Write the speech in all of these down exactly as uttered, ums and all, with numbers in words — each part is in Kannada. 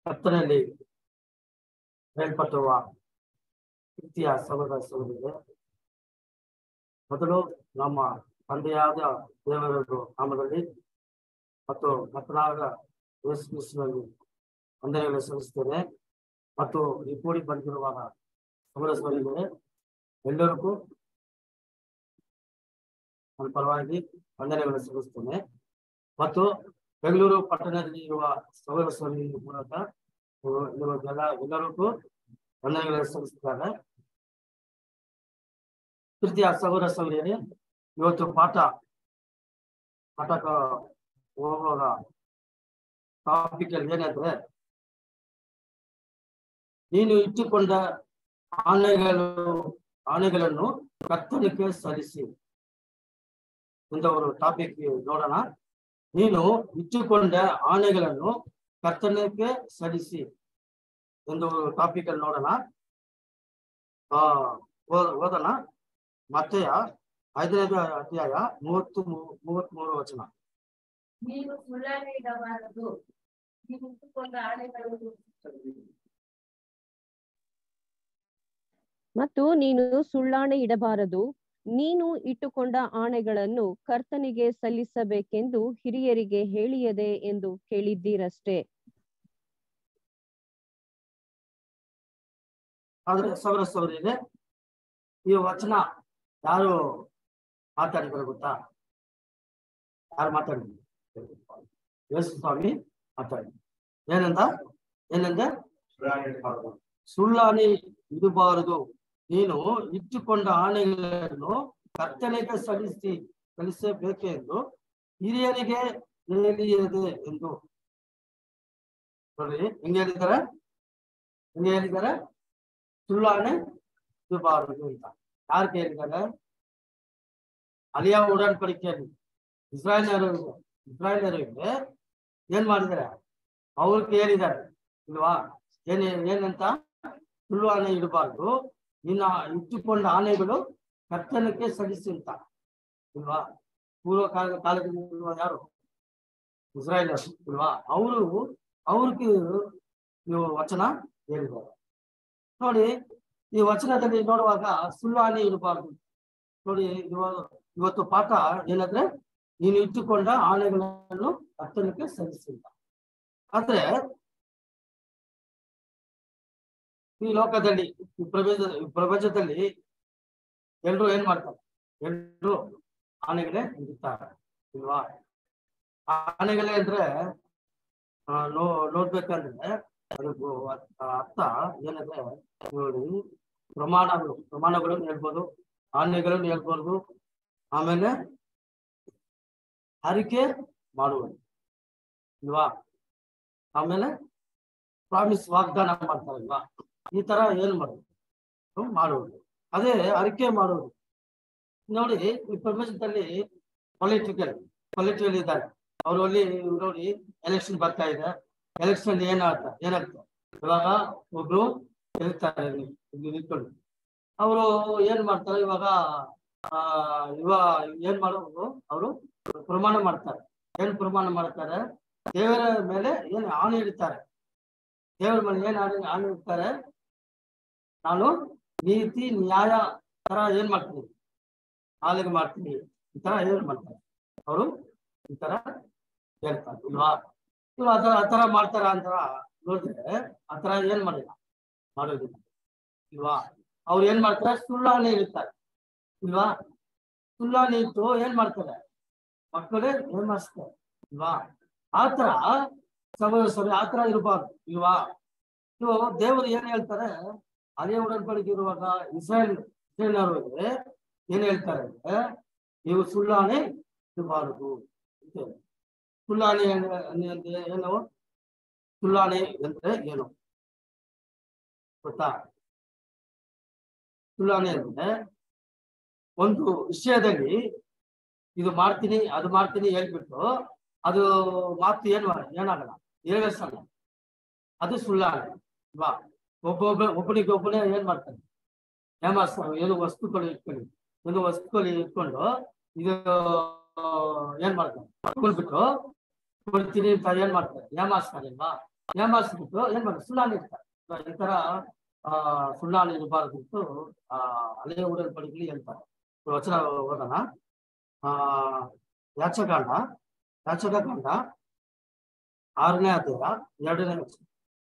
ಕರ್ತನಲ್ಲಿ ಮೇಲ್ಪಟ್ಟುವ ಪ್ರೀತಿಯ ಸಹೋದರ ಸಹೋದರಿಗೆ ಮೊದಲು ನಮ್ಮ ತಂದೆಯಾದ ದೇವರ ನಾಮದಲ್ಲಿ ಮತ್ತು ಮಕ್ಕಳಾದ ಯೇಸು ಕ್ರಿಸ್ತನಲ್ಲಿ ವಂದನೆಗಳು ಸಲ್ಲಿಸುತ್ತೇನೆ. ಮತ್ತು ಈ ಕೂಡಿ ಬಂದಿರುವಾಗ ಸಹೋದರ ಸಹೋದರಿಗೆ ಎಲ್ಲರಿಗೂ ನನ್ನ ಪರವಾಗಿ ವಂದನೆಗಳು ಸಲ್ಲಿಸುತ್ತೇನೆ. ಮತ್ತು ಬೆಂಗಳೂರು ಪಟ್ಟಣದಲ್ಲಿ ಇರುವ ಸಹೋದರ ಸಹೋದರಿ ಮೂಲಕ ಎಲ್ಲ ಎಲ್ಲರಿಗೂ ವಂದನೆಗಳು ಸಲ್ಲಿಸುತ್ತಾರೆ. ಪ್ರೀತಿಯ ಸಹೋದರ ಸಹೋದರಿಯರೇ, ಇವತ್ತು ಪಾಠ ಪಾಠಕ ಹೋಗುವಾಗ ಟಾಪಿಕ್ ಅಲ್ಲಿ ಏನಂದ್ರೆ, ನೀನು ಇಟ್ಟುಕೊಂಡ ಆಣೆಗಳು ಆಣೆಗಳನ್ನು ಕರ್ತನಿಗೆ ಸಲ್ಲಿಸಿ ಅಂತ ಒಂದು ಟಾಪಿಕ್ ನೋಡೋಣ. ನೀನು ಇಟ್ಟುಕೊಂಡ ಆಣೆಗಳನ್ನು ಕರ್ತನಿಗೆ ಸಲ್ಲಿಸಿ ಎಂದು ಟಾಪಿಕ್ ಅಲ್ಲಿ ನೋಡೋಣ. ಆ ಓದೋಣ. ಮತ್ತೆಯ ಐದನೇ ಅಧ್ಯಾಯ ಮೂವತ್ತು ಮೂವತ್ತ್ ಮೂರು ವಚನ. ನೀನು ಸುಳ್ಳಾಣೆ ಇಡಬಾರದು, ನೀನು ಇಟ್ಟುಕೊಂಡ ಆಣೆಗಳನ್ನು ಮತ್ತು ನೀನು ಸುಳ್ಳಾಣೆ ಇಡಬಾರದು, ನೀನು ಇಟ್ಟುಕೊಂಡ ಆಣೆಗಳನ್ನು ಕರ್ತನಿಗೆ ಸಲ್ಲಿಸಬೇಕೆಂದು ಹಿರಿಯರಿಗೆ ಹೇಳಿಯದೆ ಎಂದು ಕೇಳಿದ್ದೀರಷ್ಟೇ. ಆದ್ರೆ ಸಹೋದರ ಸಹೋದರಿಯರೇ, ಈ ವಚನ ಯಾರು ಮಾತಾಡಿದ್ರು ಗೊತ್ತಾ? ಯಾರು ಮಾತಾಡಿದ್ರು? ಯೇಸು ಸ್ವಾಮಿ ಮಾತಾಡಿದ್ರು. ಏನಂತ ಏನಂದ ಸುಳ್ಳಾಣೆ ಇಡಬಾರದು, ನೀನು ಇಟ್ಟುಕೊಂಡ ಆಣೆಗಳನ್ನು ಕರ್ತನಿಗೆ ಸಲ್ಲಿಸಿ ಸಲ್ಲಿಸಬೇಕೆಂದು ಹಿರಿಯರಿಗೆ ಹೇಳಿಯದೆ ಎಂದು. ನೋಡಿ ಹೆಂಗೆ ಹೇಳಿದ್ದಾರೆ, ಹೆಂಗೆ ಹೇಳಿದ್ದಾರೆ? ಸುಳ್ಳಾಣೆ ಇಡಬಾರದು ಅಂತ ಯಾರು ಹೇಳಿದ್ದಾರೆ? ಅಲಿಯ ಉಡன்பಡಿಕೆಯಲ್ಲಿ ಇಸ್ರಾಯೇಲ್ಯರು ಇಸ್ರಾಯೇಲ್ಯರಿಗೆ ಏನ್ ಮಾಡಿದ್ದಾರೆ? ಅವ್ರಿಗೆ ಹೇಳಿದ್ದಾರೆ ಇಲ್ವಾ? ಏನ್ ಏನಂತ? ಸುಳ್ಳಾಣೆ ಇಡಬಾರ್ದು, ನಿನ್ನ ಇಟ್ಟುಕೊಂಡ ಆಣೆಗಳು ಕರ್ತನಕ್ಕೆ ಸಲ್ಲಿಸಿ ಅಂತ ಇಲ್ವಾ? ಪೂರ್ವ ಕಾಲ ಕಾಲದಲ್ಲಿ ಯಾರು? ಇಸ್ರಾಯೇಲ್ಯರು ಇಲ್ವಾ? ಅವರು ಅವ್ರಿಗೆ ನೀವು ವಚನ ಹೇಳಿದ್ದಾರೆ. ನೋಡಿ, ಈ ವಚನದಲ್ಲಿ ನೋಡುವಾಗ ಸುಳ್ಳಾಣೆ ಇಡಬಾರ್ದು. ನೋಡಿ, ಇವಾಗ ಇವತ್ತು ಪಾಠ ಏನಂದ್ರೆ, ನೀನು ಇಟ್ಟುಕೊಂಡ ಆಣೆಗಳನ್ನು ಕರ್ತನಿಗೆ ಸಲ್ಲಿಸಿ ಅಂತ. ಆದ್ರೆ ಈ ಲೋಕದಲ್ಲಿ ಈ ಪ್ರಪಂಚ ಪ್ರಪಂಚದಲ್ಲಿ ಎಲ್ರು ಏನ್ ಮಾಡ್ತಾರೆ? ಎಲ್ರು ಆನೆಗಳೇ ಇಡ್ತಾರೆ ಇಲ್ವಾ? ಆನೆಗಳೇ ಅಂದ್ರೆ ನೋ ನೋಡ್ಬೇಕಂದ್ರೆ ಅದಕ್ಕೂ ಅರ್ಥ ಏನಂದ್ರೆ, ನೋಡಿ, ಪ್ರಮಾಣಗಳು ಪ್ರಮಾಣಗಳನ್ನು ಹೇಳ್ಬೋದು, ಆನೆಗಳನ್ನು ಹೇಳ್ಬೋದು, ಆಮೇಲೆ ಹರಿಕೆ ಮಾಡುವುದು ಇಲ್ವಾ? ಆಮೇಲೆ ಪ್ರಾಮಿಸ್ ವಾಗ್ದಾನ ಮಾಡ್ತಾರಲ್ವಾ? ಈ ತರ ಏನ್ ಮಾಡೋದು ಮಾಡುವುದು, ಅದೇ ಅರಿಕೆ ಮಾಡುವುದು. ನೋಡಿ, ಈ ಪ್ರಪಂಚದಲ್ಲಿ ಪೊಲಿಟಿಕಲ್ ಪೊಲಿಟಿಕಲ್ ಇದ್ದಾರೆ. ಅವರು ಅಲ್ಲಿ ನೋಡಿ ಎಲೆಕ್ಷನ್ ಬರ್ತಾ ಇದೆ. ಎಲೆಕ್ಷನ್ ಏನಾಗ್ತ ಏನಾಗ್ತದೆ ಇವಾಗ ಒಬ್ರು ಹೇಳ್ತಾರೆ ನಿಂತ್ಕೊಂಡು, ಅವರು ಏನ್ ಮಾಡ್ತಾರೆ ಇವಾಗ ಆ ಇವಾಗ ಏನ್ ಮಾಡೋದು? ಅವರು ಪ್ರಮಾಣ ಮಾಡ್ತಾರೆ. ಏನ್ ಪ್ರಮಾಣ ಮಾಡ್ತಾರೆ? ದೇವರ ಮೇಲೆ ಏನ್ ಆಣೆ ಇಡ್ತಾರೆ. ದೇವರ ಮೇಲೆ ಏನ್ ಆಣೆ ಆಣೆ ಇಡ್ತಾರೆ? ನಾನು ನೀತಿ ನ್ಯಾಯ ತರ ಏನ್ ಮಾಡ್ತೀನಿ, ಆಲಿಗೆ ಮಾಡ್ತೀನಿ, ಈ ತರ ಏನ್ ಮಾಡ್ತಾರೆ ಅವರು? ಈ ತರ ಹೇಳ್ತಾರೆ ಇಲ್ವಾ? ಇವ ಆ ತರ ಆ ತರ ಮಾಡ್ತಾರ ಅಂತ ನೋಡಿದ್ರೆ ಆ ತರ ಏನ್ ಮಾಡಿಲ್ಲ ಮಾಡೋದಿಲ್ಲ ಇಲ್ವಾ? ಅವ್ರು ಏನ್ ಮಾಡ್ತಾರೆ? ಸುಳ್ಳಾಣೆ ಇಡ್ತಾರೆ ಇಲ್ವಾ? ಸುಳ್ಳಾಣೆ ಇಟ್ಟು ಏನ್ ಮಾಡ್ತಾರೆ? ಮಕ್ಕಳೇ ಏನ್ ಮಾಡಿಸ್ತಾರೆ ಇಲ್ವಾ? ಆತರ ಸಹೋದರ ಸಹೋದರಿ ಆತರ ಇರಬಾರ್ದು ಇಲ್ವಾ? ಇವು ದೇವರು ಏನ್ ಹೇಳ್ತಾರೆ? ಅದೇ ಉಡன்பಡಿಕೆ ಇರುವಾಗ ಇಸ್ರಾಯೇಲ್ ಇಸ್ರಾಯೇಲ್ಯರಿಗೆ ಏನ್ ಹೇಳ್ತಾರೆ ಅಂದ್ರೆ, ನೀವು ಸುಳ್ಳಾಣೆ ಇರಬಾರದು. ಸುಳ್ಳಾಣೆ ಏನು? ಸುಳ್ಳಾಣೆ ಅಂದ್ರೆ ಏನು ಗೊತ್ತಾ? ಸುಳ್ಳಾಣೆ ಅಂದ್ರೆ ಒಂದು ವಿಷಯದಲ್ಲಿ ಇದು ಮಾಡ್ತೀನಿ ಅದು ಮಾಡ್ತೀನಿ ಹೇಳ್ಬಿಟ್ಟು ಅದು ಮಾತು ಏನು ಏನಾಗಲ್ಲ, ನೆರವೇರಿಸಲ್ಲ, ಅದು ಸುಳ್ಳಾಣೆ ಅಲ್ವಾ? ಒಬ್ಬೊಬ್ಬ ಒಬ್ಬನಿಗೆ ಒಬ್ಬನೇ ಏನ್ ಮಾಡ್ತಾನೆ? ಹೇಮಾಸ್ತಾರೆ. ಏನು ವಸ್ತುಗಳು ಇಟ್ಕೊಂಡು ಒಂದು ವಸ್ತುಗಳು ಇಟ್ಕೊಂಡು ಇದು ಏನ್ ಮಾಡ್ತಾರೆ? ಕೊಡ್ಬಿಟ್ಟು ಕೊಡ್ತೀನಿ ಅಂತ ಏನ್ ಮಾಡ್ತಾರೆ? ಹೇಮಾಸ್ತಾರೆ ಅಲ್ವಾ? ಏಮಾರಿಸ್ಬಿಟ್ಟು ಏನ್ ಮಾಡ್ತಾರೆ ಸುಳ್ಳಾಣಿ ಇರ್ತಾರೆ. ಈ ತರ ಆ ಸುಳ್ಳಾಣಿ ಇರಬಾರ್ದು ಬಿಟ್ಟು ಆ ಹಳೆಯ ಉಡಲ್ಪಡಿಕೆಯಲ್ಲಿ ಹೇಳ್ತಾರೆ. ವಚನ ಓದೋಣ. ಆ ಯಾಚಕಾಂಡ ಯಾಚಕಕಾಂಡ ಆರನೇ ಅಧ್ಯಾಯ ಎರಡನೇ ವಚನ.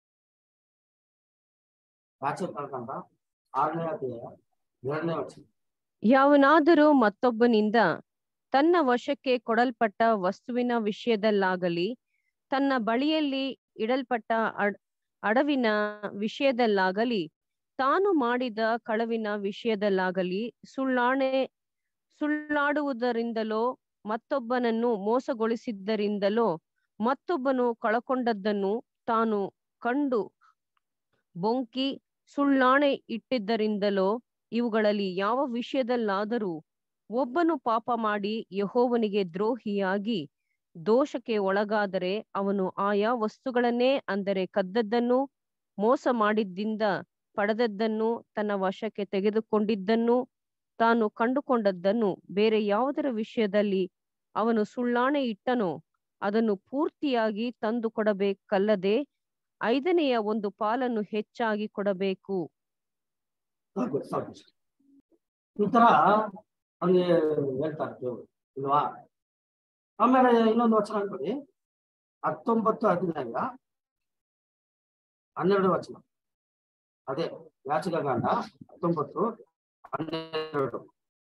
ಯಾಚಕಕಾಂಡ ಆರನೇ ಅಧ್ಯಾಯ ಎರಡನೇ ವಚನ. ಯಾವನಾದರೂ ಮತ್ತೊಬ್ಬನಿಂದ ತನ್ನ ವಶಕ್ಕೆ ಕೊಡಲ್ಪಟ್ಟ ವಸ್ತುವಿನ ವಿಷಯದಲ್ಲಾಗಲಿ ತನ್ನ ಬಳಿಯಲ್ಲಿ ಇಡಲ್ಪಟ್ಟ ಅಡ್ ಅಡವಿನ ವಿಷಯದಲ್ಲಾಗಲಿ ತಾನು ಮಾಡಿದ ಕಳವಿನ ವಿಷಯದಲ್ಲಾಗಲಿ ಸುಳ್ಳಾಣೆ ಸುಳ್ಳಾಡುವುದರಿಂದಲೋ ಮತ್ತೊಬ್ಬನನ್ನು ಮೋಸಗೊಳಿಸಿದ್ದರಿಂದಲೋ ಮತ್ತೊಬ್ಬನು ಕಳಕೊಂಡದ್ದನ್ನು ತಾನು ಕಂಡು ಬೊಂಕಿ ಸುಳ್ಳಾಣೆ ಇಟ್ಟಿದ್ದರಿಂದಲೋ ಇವುಗಳಲ್ಲಿ ಯಾವ ವಿಷಯದಲ್ಲಾದರೂ ಒಬ್ಬನು ಪಾಪ ಮಾಡಿ ಯೆಹೋವನಿಗೆ ದ್ರೋಹಿಯಾಗಿ ದೋಷಕ್ಕೆ ಒಳಗಾದರೆ ಅವನು ಆಯಾ ವಸ್ತುಗಳನ್ನೇ ಅಂದರೆ ಕದ್ದದ್ದನ್ನು ಮೋಸ ಮಾಡಿದ್ದಿಂದ ಪಡೆದದ್ದನ್ನು ತನ್ನ ವಶಕ್ಕೆ ತೆಗೆದುಕೊಂಡಿದ್ದನ್ನು ತಾನು ಕಂಡುಕೊಂಡದ್ದನ್ನು ಬೇರೆ ಯಾವುದರ ವಿಷಯದಲ್ಲಿ ಅವನು ಸುಳ್ಳಾಣೆ ಇಟ್ಟನೋ ಅದನ್ನು ಪೂರ್ತಿಯಾಗಿ ತಂದು ಕೊಡಬೇಕಲ್ಲದೆ ಐದನೆಯ ಒಂದು ಪಾಲನ್ನು ಹೆಚ್ಚಾಗಿ ಕೊಡಬೇಕು. ಈ ತರ ಅವ್ನಿಗೆ ಹೇಳ್ತಾರೆ ದೇವರು ಇಲ್ವಾ. ಆಮೇಲೆ ಇನ್ನೊಂದು ವಚನ ಅನ್ಕೊಳ್ಳಿ, ಹತ್ತೊಂಬತ್ತು ಹದಿನೈದ ಹನ್ನೆರಡು ವಚನ. ಅದೇ ಯಾಚಕಕಾಂಡ ಹತ್ತೊಂಬತ್ತು ಹನ್ನೆರಡು.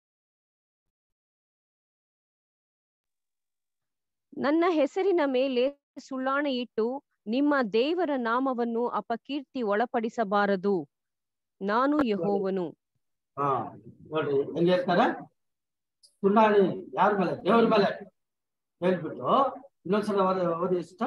ನನ್ನ ಹೆಸರಿನ ಮೇಲೆ ಸುಳ್ಳಾಣೆ ಇಟ್ಟು ನಿಮ್ಮ ದೇವರ ನಾಮವನ್ನು ಅಪಕೀರ್ತಿ ಒಳಪಡಿಸಬಾರದು, ನಾನು ಯೆಹೋವನು. ಹಾ ನೋಡ್ರಿ ಹೆಂಗೆ ಹೇಳ್ತಾರೆ, ಸುಳ್ಳಾಣಿ ಯಾರ ಮೇಲೆ? ದೇವ್ರ ಮೇಲೆ ಹೇಳ್ಬಿಟ್ಟು ಇನ್ನೊಂದ್ಸಲ ಓದಿ ಇಷ್ಟ.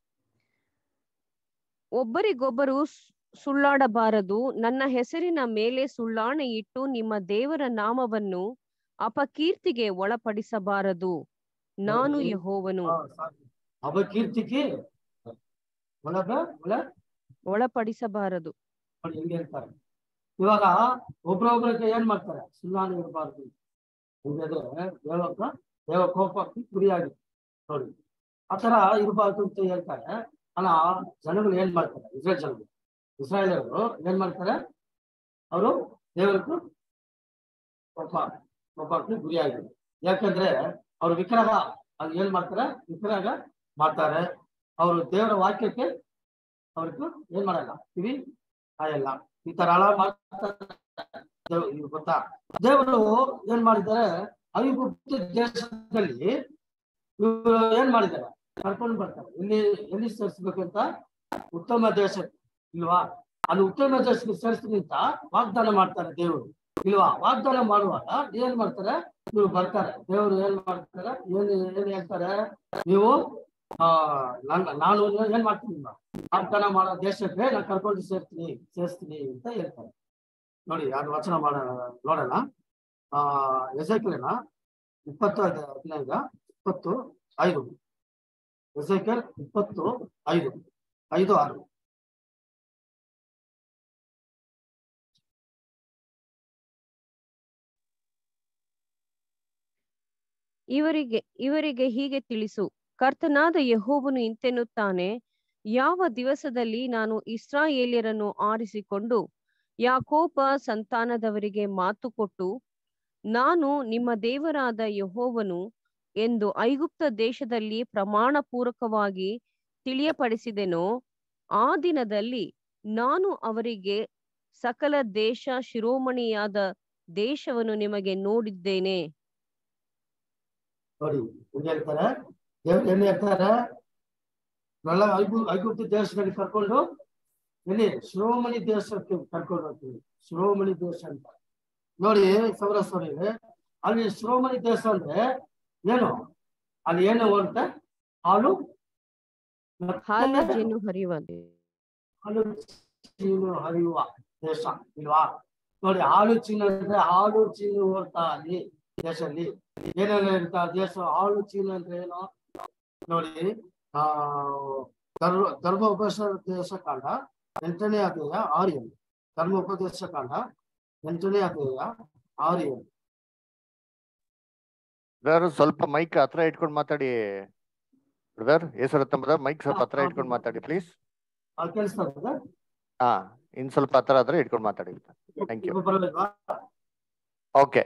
ಒಬ್ಬರಿಗೊಬ್ಬರು ಸುಳ್ಳಾಡಬಾರದು, ನನ್ನ ಹೆಸರಿನ ಮೇಲೆ ಸುಳ್ಳಾಣೆ ಇಟ್ಟು ನಿಮ್ಮ ದೇವರ ನಾಮವನ್ನು ಅಪಕೀರ್ತಿಗೆ ಒಳಪಡಿಸಬಾರದು, ನಾನು ಯೆಹೋವನು. ಅಪಕೀರ್ತಿಗೆ ಒಳಗ ಒಳ ಒಳಪಡಿಸಬಾರದು. ಹೆಂಗೆ ಹೇಳ್ತಾರೆ ಇವಾಗ ಒಬ್ರೊಬ್ರಿಗೆ ಏನ್ ಮಾಡ್ತಾರೆ, ಸುಳ್ಳಾಣಿ ಇರಬಾರ್ದು ಹಿಂಗಾದ್ರೆ ದೇವಕ್ಕ ದೇವ ಕೋಪಕ್ಕೆ ಗುರಿಯಾಗಿದೆ ನೋಡಿ. ಆತರ ಇರಬಾರ್ದು ಅಂತ ಹೇಳ್ತಾರೆ. ಅಲ್ಲ ಜನಗಳು ಏನ್ ಮಾಡ್ತಾರೆ, ಇಸ್ರೇಲ್ ಜನಗಳು ಇಸ್ರಾಯೇಲರು ಏನ್ ಮಾಡ್ತಾರೆ, ಅವರು ದೇವರಿಗೂ ಕೋಪ ಕೋಪಕ್ಕೆ ಗುರಿಯಾಗಿದೆ. ಯಾಕಂದ್ರೆ ಅವ್ರು ವಿಗ್ರಹ ಅದು ಏನ್ ಮಾಡ್ತಾರೆ, ವಿಗ್ರಹ ಮಾಡ್ತಾರೆ. ಅವರು ದೇವರ ವಾಕ್ಯಕ್ಕೆ ಅವ್ರಿಗೂ ಏನ್ ಮಾಡಲ್ಲ, ಕಿವಿ ಕಾಯಲ್ಲ. ಈ ತರ ಹಳ ಮಾಡ್ತಾರೆ ಗೊತ್ತಾ. ದೇವರು ಏನ್ ಮಾಡಿದ್ದಾರೆ, ಐಗುಪ್ತ ದೇಶದಲ್ಲಿ ಏನ್ ಮಾಡಿದ್ದಾರೆ, ಕರ್ಕೊಂಡು ಬರ್ತಾರೆ. ಎಲ್ಲಿ ಎಲ್ಲಿ ಸೇರಿಸ್ಬೇಕಂತ, ಉತ್ತಮ ದೇಶ ಇಲ್ವಾ, ಅಲ್ಲಿ ಉತ್ತಮ ದೇಶಕ್ಕೆ ಸೇರಿಸ್ತೀನಿ ಅಂತ ವಾಗ್ದಾನ ಮಾಡ್ತಾರೆ ದೇವರು ಇಲ್ವಾ. ವಾಗ್ದಾನ ಮಾಡುವಾಗ ಏನ್ ಮಾಡ್ತಾರೆ, ನೀವು ಬರ್ತಾರೆ ದೇವರು ಏನ್ ಮಾಡ್ತಾರೆ, ಏನ್ ಏನ್ ಹೇಳ್ತಾರೆ, ನೀವು ಆ ನನ್ನ ನಾನು ಏನ್ ಮಾಡ್ತೀನಿ, ವಾಗ್ದಾನ ಮಾಡೋ ದೇಶಕ್ಕೆ ನಾನು ಕರ್ಕೊಂಡು ಸೇರ್ತೀನಿ ಸೇರಿಸ್ತೀನಿ ಅಂತ ಹೇಳ್ತಾರೆ ನೋಡಿ. ಅದು ವಚನ ಮಾಡ ನೋಡೋಣ. ಆ ಎಸೆಕೇಲನ ಇಪ್ಪತ್ತು ಹದಿನೈದ ಇಪ್ಪತ್ತು ಐದು ಎಸೆಕೇಲ್ ಇಪ್ಪತ್ತು ಐದು ಐದು ಆರು. ಇವರಿಗೆ ಇವರಿಗೆ ಹೀಗೆ ತಿಳಿಸು, ಕರ್ತನಾದ ಯೆಹೋವನು ಇಂತೆನ್ನುತ್ತಾನೆ, ಯಾವ ದಿವಸದಲ್ಲಿ ನಾನು ಇಸ್ರಾಯೇಲ್ಯರನ್ನು ಆರಿಸಿಕೊಂಡು ಯಾಕೋಬ ಸಂತಾನದವರಿಗೆ ಮಾತು ಕೊಟ್ಟು ನಾನು ನಿಮ್ಮ ದೇವರಾದ ಯೆಹೋವನು ಎಂದು ಐಗುಪ್ತ ದೇಶದಲ್ಲಿ ಪ್ರಮಾಣ ಪೂರ್ವಕವಾಗಿ ತಿಳಿಯಪಡಿಸಿದೆನೋ ಆ ದಿನದಲ್ಲಿ ನಾನು ಅವರಿಗೆ ಸಕಲ ದೇಶ ಶಿರೋಮಣಿಯಾದ ದೇಶವನ್ನು ನಿಮಗೆ ನೋಡಿದ್ದೇನೆ. ನೋಡಿ ಹೆಂಗೆ ಹೇಳ್ತಾರೆ, ದೇವ್ರು ಏನ್ ಹೇಳ್ತಾರೆ, ಎಲ್ಲ ಐಗು ಐಗುಪ್ತ ದೇಶದಲ್ಲಿ ಕರ್ಕೊಂಡು ಎಲ್ಲಿ ಶಿರೋಮಣಿ ದೇಶಕ್ಕೆ ಕರ್ಕೊಂಡು ಹೋಗ್ತೀವಿ. ಶಿರೋಮಣಿ ದೇಶ ಅಂತ ನೋಡಿ ಸೌರಸ್ವರಿ, ಅಲ್ಲಿ ಶಿರೋಮಣಿ ದೇಶ ಅಂದ್ರೆ ಏನು, ಅಲ್ಲಿ ಏನು ಅಂತ ಹಾಲು ಹಾಲು ಜೇನು ಹರಿಯುವ ಹಾಲು ಚೀನು ಹರಿಯುವ ದೇಶ ಇಲ್ವಾ. ನೋಡಿ ಹಾಲು ಚೀನು ಅಂದ್ರೆ ಹಾಲು ಚೀನು ಓಡ್ತಾ ಅಲ್ಲಿ ದೇಶದಲ್ಲಿ ಏನೇನು ಇರ್ತಾ ದೇಶ. ಹಾಲು ಚೀನು ಅಂದ್ರೆ ಏನು ನೋಡಿ, ಆ ಧರ್ಮ ಧರ್ಮೋಪದೇಶ ದೇಶ ಕಾಂಡ ಎಂಟನೇ ಅಧ್ಯಾಯ ಆರು ಏಳು. ಧರ್ಮೋಪದೇಶ ಕಾಂಡ ಎಂಟನೇ ಅಧ್ಯಾಯ ಆರು ಏಳು. ಬ್ರದರ್ ಸ್ವಲ್ಪ ಮೈಕ್ ಹತ್ರ ಇಟ್ಕೊಂಡು ಮಾತಾಡಿ ಬ್ರದರ್. ಹೆಸರು ತಮ್ಮದ ಮೈಕ್ ಸ್ವಲ್ಪ ಹತ್ರ ಇಟ್ಕೊಂಡು ಮಾತಾಡಿ ಪ್ಲೀಸ್. ಅದು ಕೇಳಿಸ್ತದ? ಹಾ ಇನ್ ಸ್ವಲ್ಪ ಹತ್ರ ಆದ್ರೆ ಇಟ್ಕೊಂಡು ಮಾತಾಡಿ. Thank you. ಬರಬೇಕಾ? ಓಕೆ.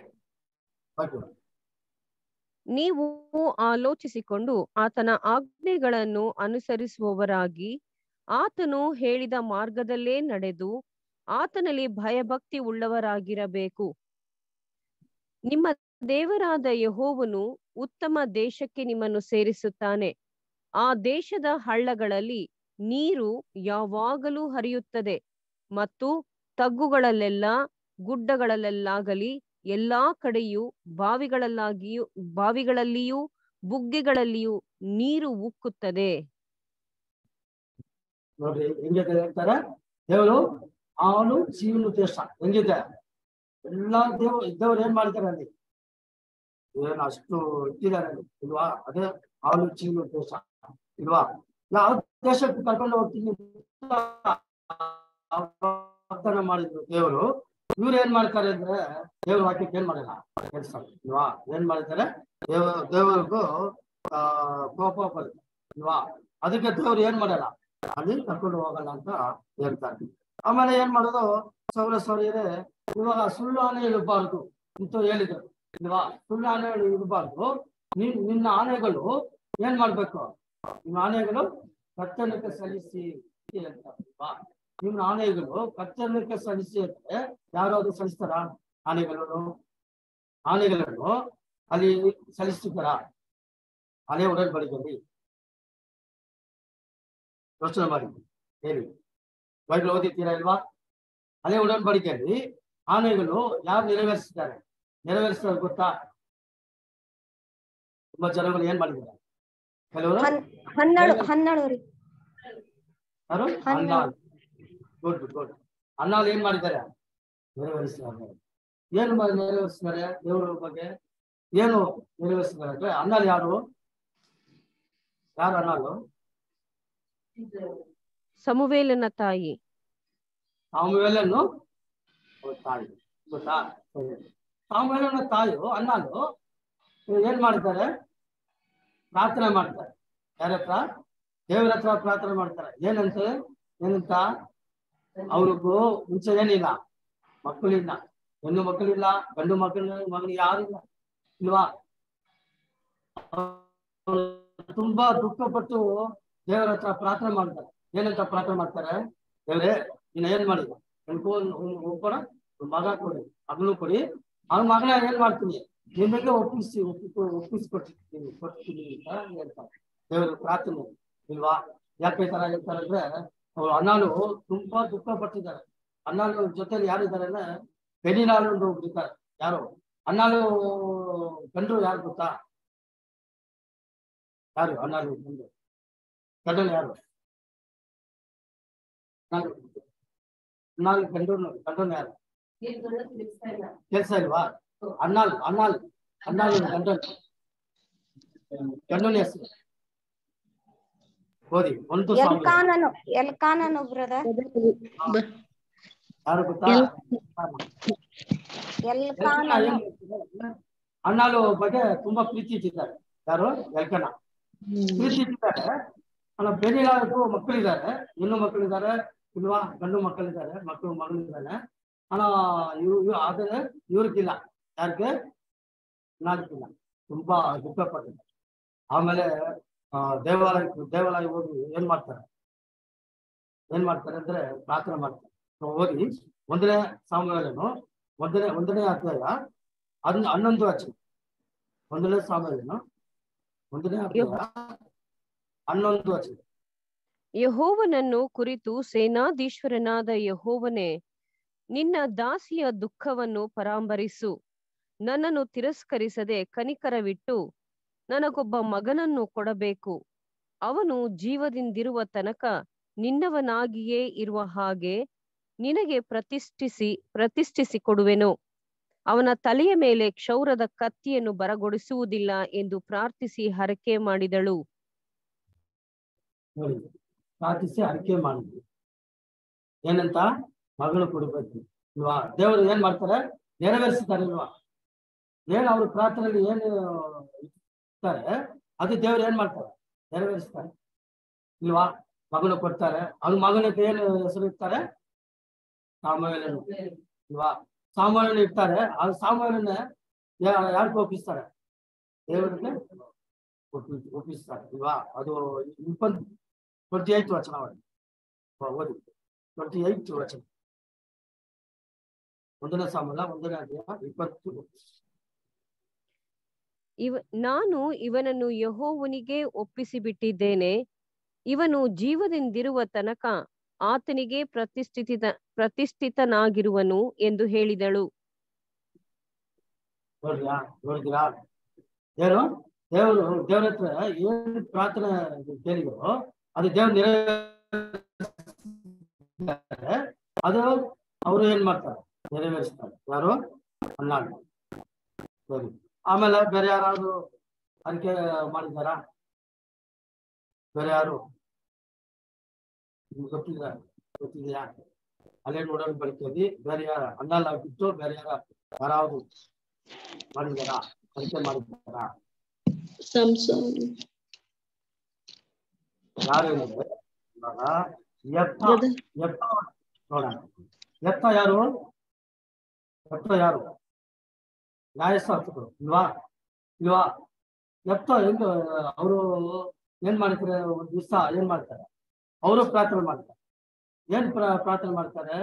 ನೀವು ಆಲೋಚಿಸಿಕೊಂಡು ಆತನ ಆಜ್ಞೆಗಳನ್ನು ಅನುಸರಿಸುವವರಾಗಿ ಆತನು ಹೇಳಿದ ಮಾರ್ಗದಲ್ಲೇ ನಡೆದು ಆತನಲ್ಲಿ ಭಯಭಕ್ತಿ ಉಳ್ಳವರಾಗಿರಬೇಕು. ನಿಮ್ಮ ದೇವರಾದ ಯೆಹೋವನು ಉತ್ತಮ ದೇಶಕ್ಕೆ ನಿಮ್ಮನ್ನು ಸೇರಿಸುತ್ತಾನೆ. ಆ ದೇಶದ ಹಳ್ಳಗಳಲ್ಲಿ ನೀರು ಯಾವಾಗಲೂ ಹರಿಯುತ್ತದೆ ಮತ್ತು ತಗ್ಗುಗಳಲ್ಲೆಲ್ಲ ಗುಡ್ಡಗಳಲ್ಲಾಗಲಿ ಎಲ್ಲಾ ಕಡೆಯೂ ಬಾವಿಗಳಲ್ಲಾಗಿಯೂ ಬಾವಿಗಳಲ್ಲಿಯೂ ಬುಗ್ಗೆಗಳಲ್ಲಿಯೂ ನೀರು ಉಕ್ಕುತ್ತದೆ. ನೋಡ್ರಿ ಹೆಂಗಿದೆ ಹೇಳ್ತಾರೆ ದೇವರು ಅವನು ಜೀವನ ದೇಶ ಹೆಂಗಿದೆ. ಎಲ್ಲಾ ದೇವ್ ಇದ್ದವ್ರು ಏನ್ ಮಾಡ್ತಾರೆ ಅಲ್ಲಿ, ಏನ್ ಅಷ್ಟು ಇಟ್ಟಿದ್ದಾರೆ ಅಲ್ಲಿ ಇಲ್ವಾ? ಅದೇ ಅವನು ಜೀವನ ದೇಶ ಇಲ್ವಾ? ಯಾವ ದೇಶಕ್ಕೆ ಕರ್ಕೊಂಡು ಹೋಗ್ತೀನಿ ವಾಗ್ದಾನ ಮಾಡಿದ್ರು ದೇವರು. ಇವ್ರು ಏನ್ ಮಾಡ್ತಾರೆ ಅಂದ್ರೆ ದೇವ್ರ ವಾಕ್ಯಕ್ಕೆ ಏನ್ ಮಾಡಲ್ಲ ಕೆಲಸ ಇಲ್ವಾ? ಏನ್ ಮಾಡ್ತಾರೆ, ದೇವ ದೇವರಿಗೂ ಆ ಕೋಪ ಬರುತ್ತೆ ಇಲ್ವಾ? ಅದಕ್ಕೆ ದೇವ್ರು ಏನ್ ಮಾಡಲ್ಲ, ಅಲ್ಲಿ ಕರ್ಕೊಂಡು ಹೋಗಲ್ಲ ಅಂತ ಹೇಳ್ತಾರೆ. ಆಮೇಲೆ ಏನ್ ಮಾಡೋದು, ಸೌರ ಸೌರ್ಯರೇ ಇವಾಗ ಸುಳ್ಳು ಆನೆ ಇರಬಾರ್ದು ಅಂತ ಹೇಳಿದ್ರು ಇಲ್ವಾ? ಸುಳ್ಳು ಆನೆ ಇರಬಾರ್ದು. ನಿನ್ ನಿನ್ನ ಆನೆಗಳು ಏನ್ ಮಾಡ್ಬೇಕು, ನಿಮ್ಮ ಆನೆಗಳು ಕರ್ತನಕ್ಕೆ ಸಲ್ಲಿಸಿ ಹೇಳ್ತಾರಲ್ವಾ? ನಿಮ್ಮ ಆನೆಗಳು ಕರ್ತನಕ್ಕೆ ಸಲ್ಲಿಸಿ ಅಂದ್ರೆ ಯಾರಾದ್ರು ಸಲ್ಲಿಸ್ತಾರ? ಆನೆಗಳನ್ನು ಆನೆಗಳನ್ನು ಅಲ್ಲಿ ಸಲ್ಲಿಸ್ತಾರ? ಹಳೆ ಉಡன்பಡಿಕೆಯಲ್ಲಿ ಯೋಚನೆ ಮಾಡಿ ಹೇಳಿ, ಬೈಬಲ್ ಓದಿದ್ದೀರಾ ಇಲ್ವಾ? ಹಳೆ ಉಡன்பಡಿಕೆಯಲ್ಲಿ ಆನೆಗಳು ಯಾರು ನೆರವೇರಿಸಿದ್ದಾರೆ? ನೆರವೇರಿಸಿದ್ದಾರೆ ಗೊತ್ತಾ? ತುಂಬಾ ಜನಗಳು ಏನ್ ಮಾಡಿದ್ದಾರೆ, ಕೆಲವರು ಹನ್ನೆರಡು ಹನ್ನೆರಡು ರೀ ಯಾರು ಹನ್ನೆರಡು. Good good. ಅನ್ನಾಲ್ ಏನ್ ಮಾಡಿದ್ದಾರೆ, ನೆರವೇರಿಸಿದ್ದಾರೆ. ಏನು ನೆರವೇರಿಸಿದ್ದಾರೆ ದೇವರ ಬಗ್ಗೆ? ಏನು ನೆರವೇರಿಸಿದ್ದಾರೆ ಅಂದ್ರೆ ಅನ್ನಾಲ್ ಯಾರು ಯಾರು ಅನ್ನಾಲು? ಸಮುವೇಲನ ತಾಯಿ ಸಾಮುವೇಲನು ತಾಯಿ ಗೊತ್ತಾ? ಸಾಮುವೇಲನ ತಾಯಿಯು ಅನ್ನಾಲು ಏನ್ ಮಾಡ್ತಾರೆ, ಪ್ರಾರ್ಥನೆ ಮಾಡ್ತಾರೆ. ಯಾರ ಹತ್ರ? ದೇವರ ಹತ್ರ ಪ್ರಾರ್ಥನೆ ಮಾಡ್ತಾರೆ. ಏನಂತ ಏನಂತ ಅವ್ರಿಗೂ ಮುಂಚೆ ಏನಿಲ್ಲ, ಮಕ್ಕಳಿಲ್ಲ, ಹೆಣ್ಣು ಮಕ್ಕಳಿಲ್ಲ, ಗಂಡು ಮಕ್ಕಳು ಮಗನಿಗೆ ಯಾರಿಲ್ಲ ಇಲ್ವಾ? ತುಂಬಾ ದುಃಖಪಟ್ಟು ದೇವರ ಹತ್ರ ಪ್ರಾರ್ಥನೆ ಮಾಡ್ತಾರೆ. ಏನಂತ ಪ್ರಾರ್ಥನೆ ಮಾಡ್ತಾರೆ, ದೇವ್ರೆ ನೀನ್ ಏನ್ ಮಾಡಿದ, ಒಬ್ಬರ ಮಗ ಕೊಡಿ, ಮಗನು ಕೊಡಿ, ಆ ಮಗನ ಏನ್ ಮಾಡ್ತೀನಿ ನಿಮಗೆ ಒಪ್ಪಿಸಿ ಒಪ್ಪಿಸಿ ಒಪ್ಪಿಸಿಕೊಟ್ಟಿರ್ತೀನಿ ಕೊಡ್ತೀನಿ ಅಂತ ಹೇಳ್ತಾರೆ ದೇವರು ಪ್ರಾರ್ಥನೆ ಇಲ್ವಾ? ಯಾಕೆ ಈ ತರ ಹೇಳ್ತಾರೆ ಅಂದ್ರೆ ಅವ್ರು ಅನ್ನಾಳು ತುಂಬಾ ದುಃಖ ಪಟ್ಟಿದ್ದಾರೆ. ಅನ್ನಾಳು ಜೊತೆಲಿ ಯಾರಿದ್ದಾರೆ ಅಂದ್ರೆ ಪೆನಿನಾಳು ಒಂದು ಇದ್ದಾರೆ. ಯಾರು ಅನ್ನಾಳು ಗಂಡು ಯಾರು ಗೊತ್ತಾ? ಯಾರು ಅನ್ನಾಳು ಗಂಡು ಗಂಡನ ಯಾರು? ಅನ್ನಾಳು ಗಂಡು ಗಂಡನ ಯಾರು? ಕೆಲ್ಸ ಇಲ್ವಾ? ಅನ್ನಾಲ್ ಅನ್ನಾಲ್ ಅನ್ನಾಲ್ ಗಂಡನ್ ಗಂಡನ ಹೆಸರು ಓದಿ. ಒಂದು ಎಲ್ಕಾನನು ಎಲ್ಕಾನನು ಬ್ರದರ್ ಯಾರು ಗೊತ್ತಾ? ಎಲ್ಕಾನನು ಅನ್ನಾಳು ಬಗ್ಗೆ ತುಂಬಾ ಪ್ರೀತಿ ಇಟ್ಟಿದ್ದಾರೆ. ಯಾರು? ಎಲ್ಕನ ಪ್ರೀತಿ ಇಟ್ಟಿದ್ದಾರೆ. ಅಲ್ಲ ಬೆನಿಲಾಗೂ ಮಕ್ಕಳಿದ್ದಾರೆ, ಹೆಣ್ಣು ಮಕ್ಕಳಿದ್ದಾರೆ ಇಲ್ವಾ? ಗಂಡು ಮಕ್ಕಳಿದ್ದಾರೆ, ಮಕ್ಕಳು ಮಗಳಿದ್ದಾರೆ. ಅಣ್ಣ ಇವ್ ಆದರೆ ಇವ್ರಿಗಿಲ್ಲ. ಯಾರಿಗೆ? ನಾಲ್ಕಿಲ್ಲ. ತುಂಬಾ ದುಃಖ ಪಟ್ಟಿದ್ದಾರೆ. ಆಮೇಲೆ ಆ ದೇವಾಲಯ ದೇವಾಲಯ ಹೋಗಿ ಏನ್ ಮಾಡ್ತಾರೆ ಏನ್ ಮಾಡ್ತಾರೆ ಅಂದ್ರೆ ಪ್ರಾರ್ಥನೆ ಮಾಡ್ತಾರೆ. ಹೋಗಿ ಒಂದನೇ ಸಾಮುವೇಲನು ಒಂದನೇ ಒಂದನೇ ಅಧ್ಯಾಯ ಹನ್ ಹನ್ನೊಂದು ವಚನ. ಒಂದನೇ ಸಾಮುವೇಲನು ಒಂದನೇ ಅಧ್ಯಾಯ ಹನ್ನೊಂದು ವಚನ. ಯೆಹೋವನನ್ನು ಕುರಿತು ಸೇನಾಧೀಶ್ವರನಾದ ಯೆಹೋವನೇ, ನಿನ್ನ ದಾಸಿಯ ದುಃಖವನ್ನು ಪರಾಂಬರಿಸು. ನನ್ನನ್ನು ತಿರಸ್ಕರಿಸದೆ ಕನಿಕರವಿಟ್ಟು ನನಗೊಬ್ಬ ಮಗನನ್ನು ಕೊಡಬೇಕು. ಅವನು ಜೀವದಿಂದಿರುವ ತನಕ ನಿನ್ನವನಾಗಿಯೇ ಇರುವ ಹಾಗೆ ನಿನಗೆ ಪ್ರತಿಷ್ಠಿಸಿ ಪ್ರತಿಷ್ಠಿಸಿ ಕೊಡುವೆನು. ಅವನ ತಲೆಯ ಮೇಲೆ ಕ್ಷೌರದ ಕತ್ತಿಯನ್ನು ಬರಗೊಡಿಸುವುದಿಲ್ಲ ಎಂದು ಪ್ರಾರ್ಥಿಸಿ ಹರಕೆ ಮಾಡಿದಳು. ನೋಡಿ, ಪ್ರಾರ್ಥಿಸಿ ಹರಕೆ ಮಾಡಿದ್ವಿ. ಏನಂತ? ಮಗಳು ಕೊಡ್ಬೇಕು ಇಲ್ವಾ? ದೇವರು ಏನ್ ಮಾಡ್ತಾರೆ? ನೆರವೇರಿಸ್ತಾರೆ ಇಲ್ವಾ? ಏನ್ ಅವ್ರ ಪ್ರಾರ್ಥನೆಯಲ್ಲಿ ಏನು ಇರ್ತಾರೆ ಅದು ದೇವ್ರು ಏನ್ ಮಾಡ್ತಾರೆ? ನೆರವೇರಿಸ್ತಾರೆ ಇಲ್ವಾ? ಮಗನ ಕೊಡ್ತಾರೆ. ಅವ್ನ ಮಗನಿಗೆ ಏನು ಹೆಸರು ಇರ್ತಾರೆ? ಸಾಮುವೇಲನು ಇಲ್ವಾ? ಸಾಮುವೇಲನು ಇರ್ತಾರೆ. ಆ ಸಾಮುವೇಲನ ಯಾರಿಗೆ ಒಪ್ಪಿಸ್ತಾರೆ? ದೇವರಿಗೆ ಒಪ್ಪಿ ಒಪ್ಪಿಸ್ತಾರೆ ಇಲ್ವಾ? ಅದು ಇಪ್ಪತ್ತು ಟ್ವೆಂಟಿ ಏಟ್ ವಚನ ಓದಿ. ಟ್ವೆಂಟಿ ಏಟ್ ವಚನ, ಒಂದನೇ ಸಾಮುವೇಲ ಒಂದನೇ ಅಧ್ಯಾಯ ಇಪ್ಪತ್ತು. ಇವ ನಾನು ಇವನನ್ನು ಯೆಹೋವನಿಗೆ ಒಪ್ಪಿಸಿಬಿಟ್ಟಿದ್ದೇನೆ, ಇವನು ಜೀವದಿಂದಿರುವ ತನಕ ಆತನಿಗೆ ಪ್ರತಿಷ್ಠಿತ ಪ್ರತಿಷ್ಠಿತನಾಗಿರುವನು ಎಂದು ಹೇಳಿದಳು. ನೋಡ್ರಿಯಾ ನೋಡಿದ್ರಾ? ಏನು ದೇವರು ದೇವ್ರ ಹತ್ರ ಏನು ಪ್ರಾರ್ಥನೆ ಕೇಳಿದ್ರು ಅದು ದೇವ್ರ ನೆರವೇರಿಸ್ತಾರೆ. ಅದು ಅವರು ಏನ್ ಮಾಡ್ತಾರೆ? ನೆರವೇರಿಸ್ತಾರೆ. ಯಾರು? ಹನ್ನೆರಡು. ಸರಿ, ಆಮೇಲೆ ಬೇರೆ ಯಾರಾದ್ರು ಅರಿಕೆ ಮಾಡಿದಾರ? ಬೇರೆ ಯಾರು ಗೊತ್ತಿದ್ರ ಗೊತ್ತಿದೆಯಾ? ಅಲ್ಲೇ ನೋಡೋಣ ಬಳಿಕಲ್ಲಿ ಬೇರೆ ಯಾರ ಹನ್ನೆರಡು ಬಿಟ್ಟು ಬೇರೆ ಯಾರ ಯಾರಾದ್ರು ಮಾಡಿದಾರ? ಅರಿಕೆ ಮಾಡಿದಾರ? ಯಾರು ಹೇಳಿದ್ರೆ ಇವಾಗ ಎತ್ತ ಎತ್ತ ನೋಡೋಣ. ಎತ್ತ ಯಾರು? ಎತ್ತ ಯಾರು? ನ್ಯಾಯಶಾಸ್ತ್ರಗಳು ಇಲ್ವಾ? ಇಲ್ವಾ? ಎತ್ತ ಹೆಂಗ ಅವರು ಏನ್ ಮಾಡ್ತಾರೆ? ಒಂದು ದಿವಸ ಏನ್ ಮಾಡ್ತಾರೆ? ಅವರು ಪ್ರಾರ್ಥನೆ ಮಾಡ್ತಾರೆ. ಏನ್ ಪ್ರಾರ್ಥನೆ ಮಾಡ್ತಾರೆ?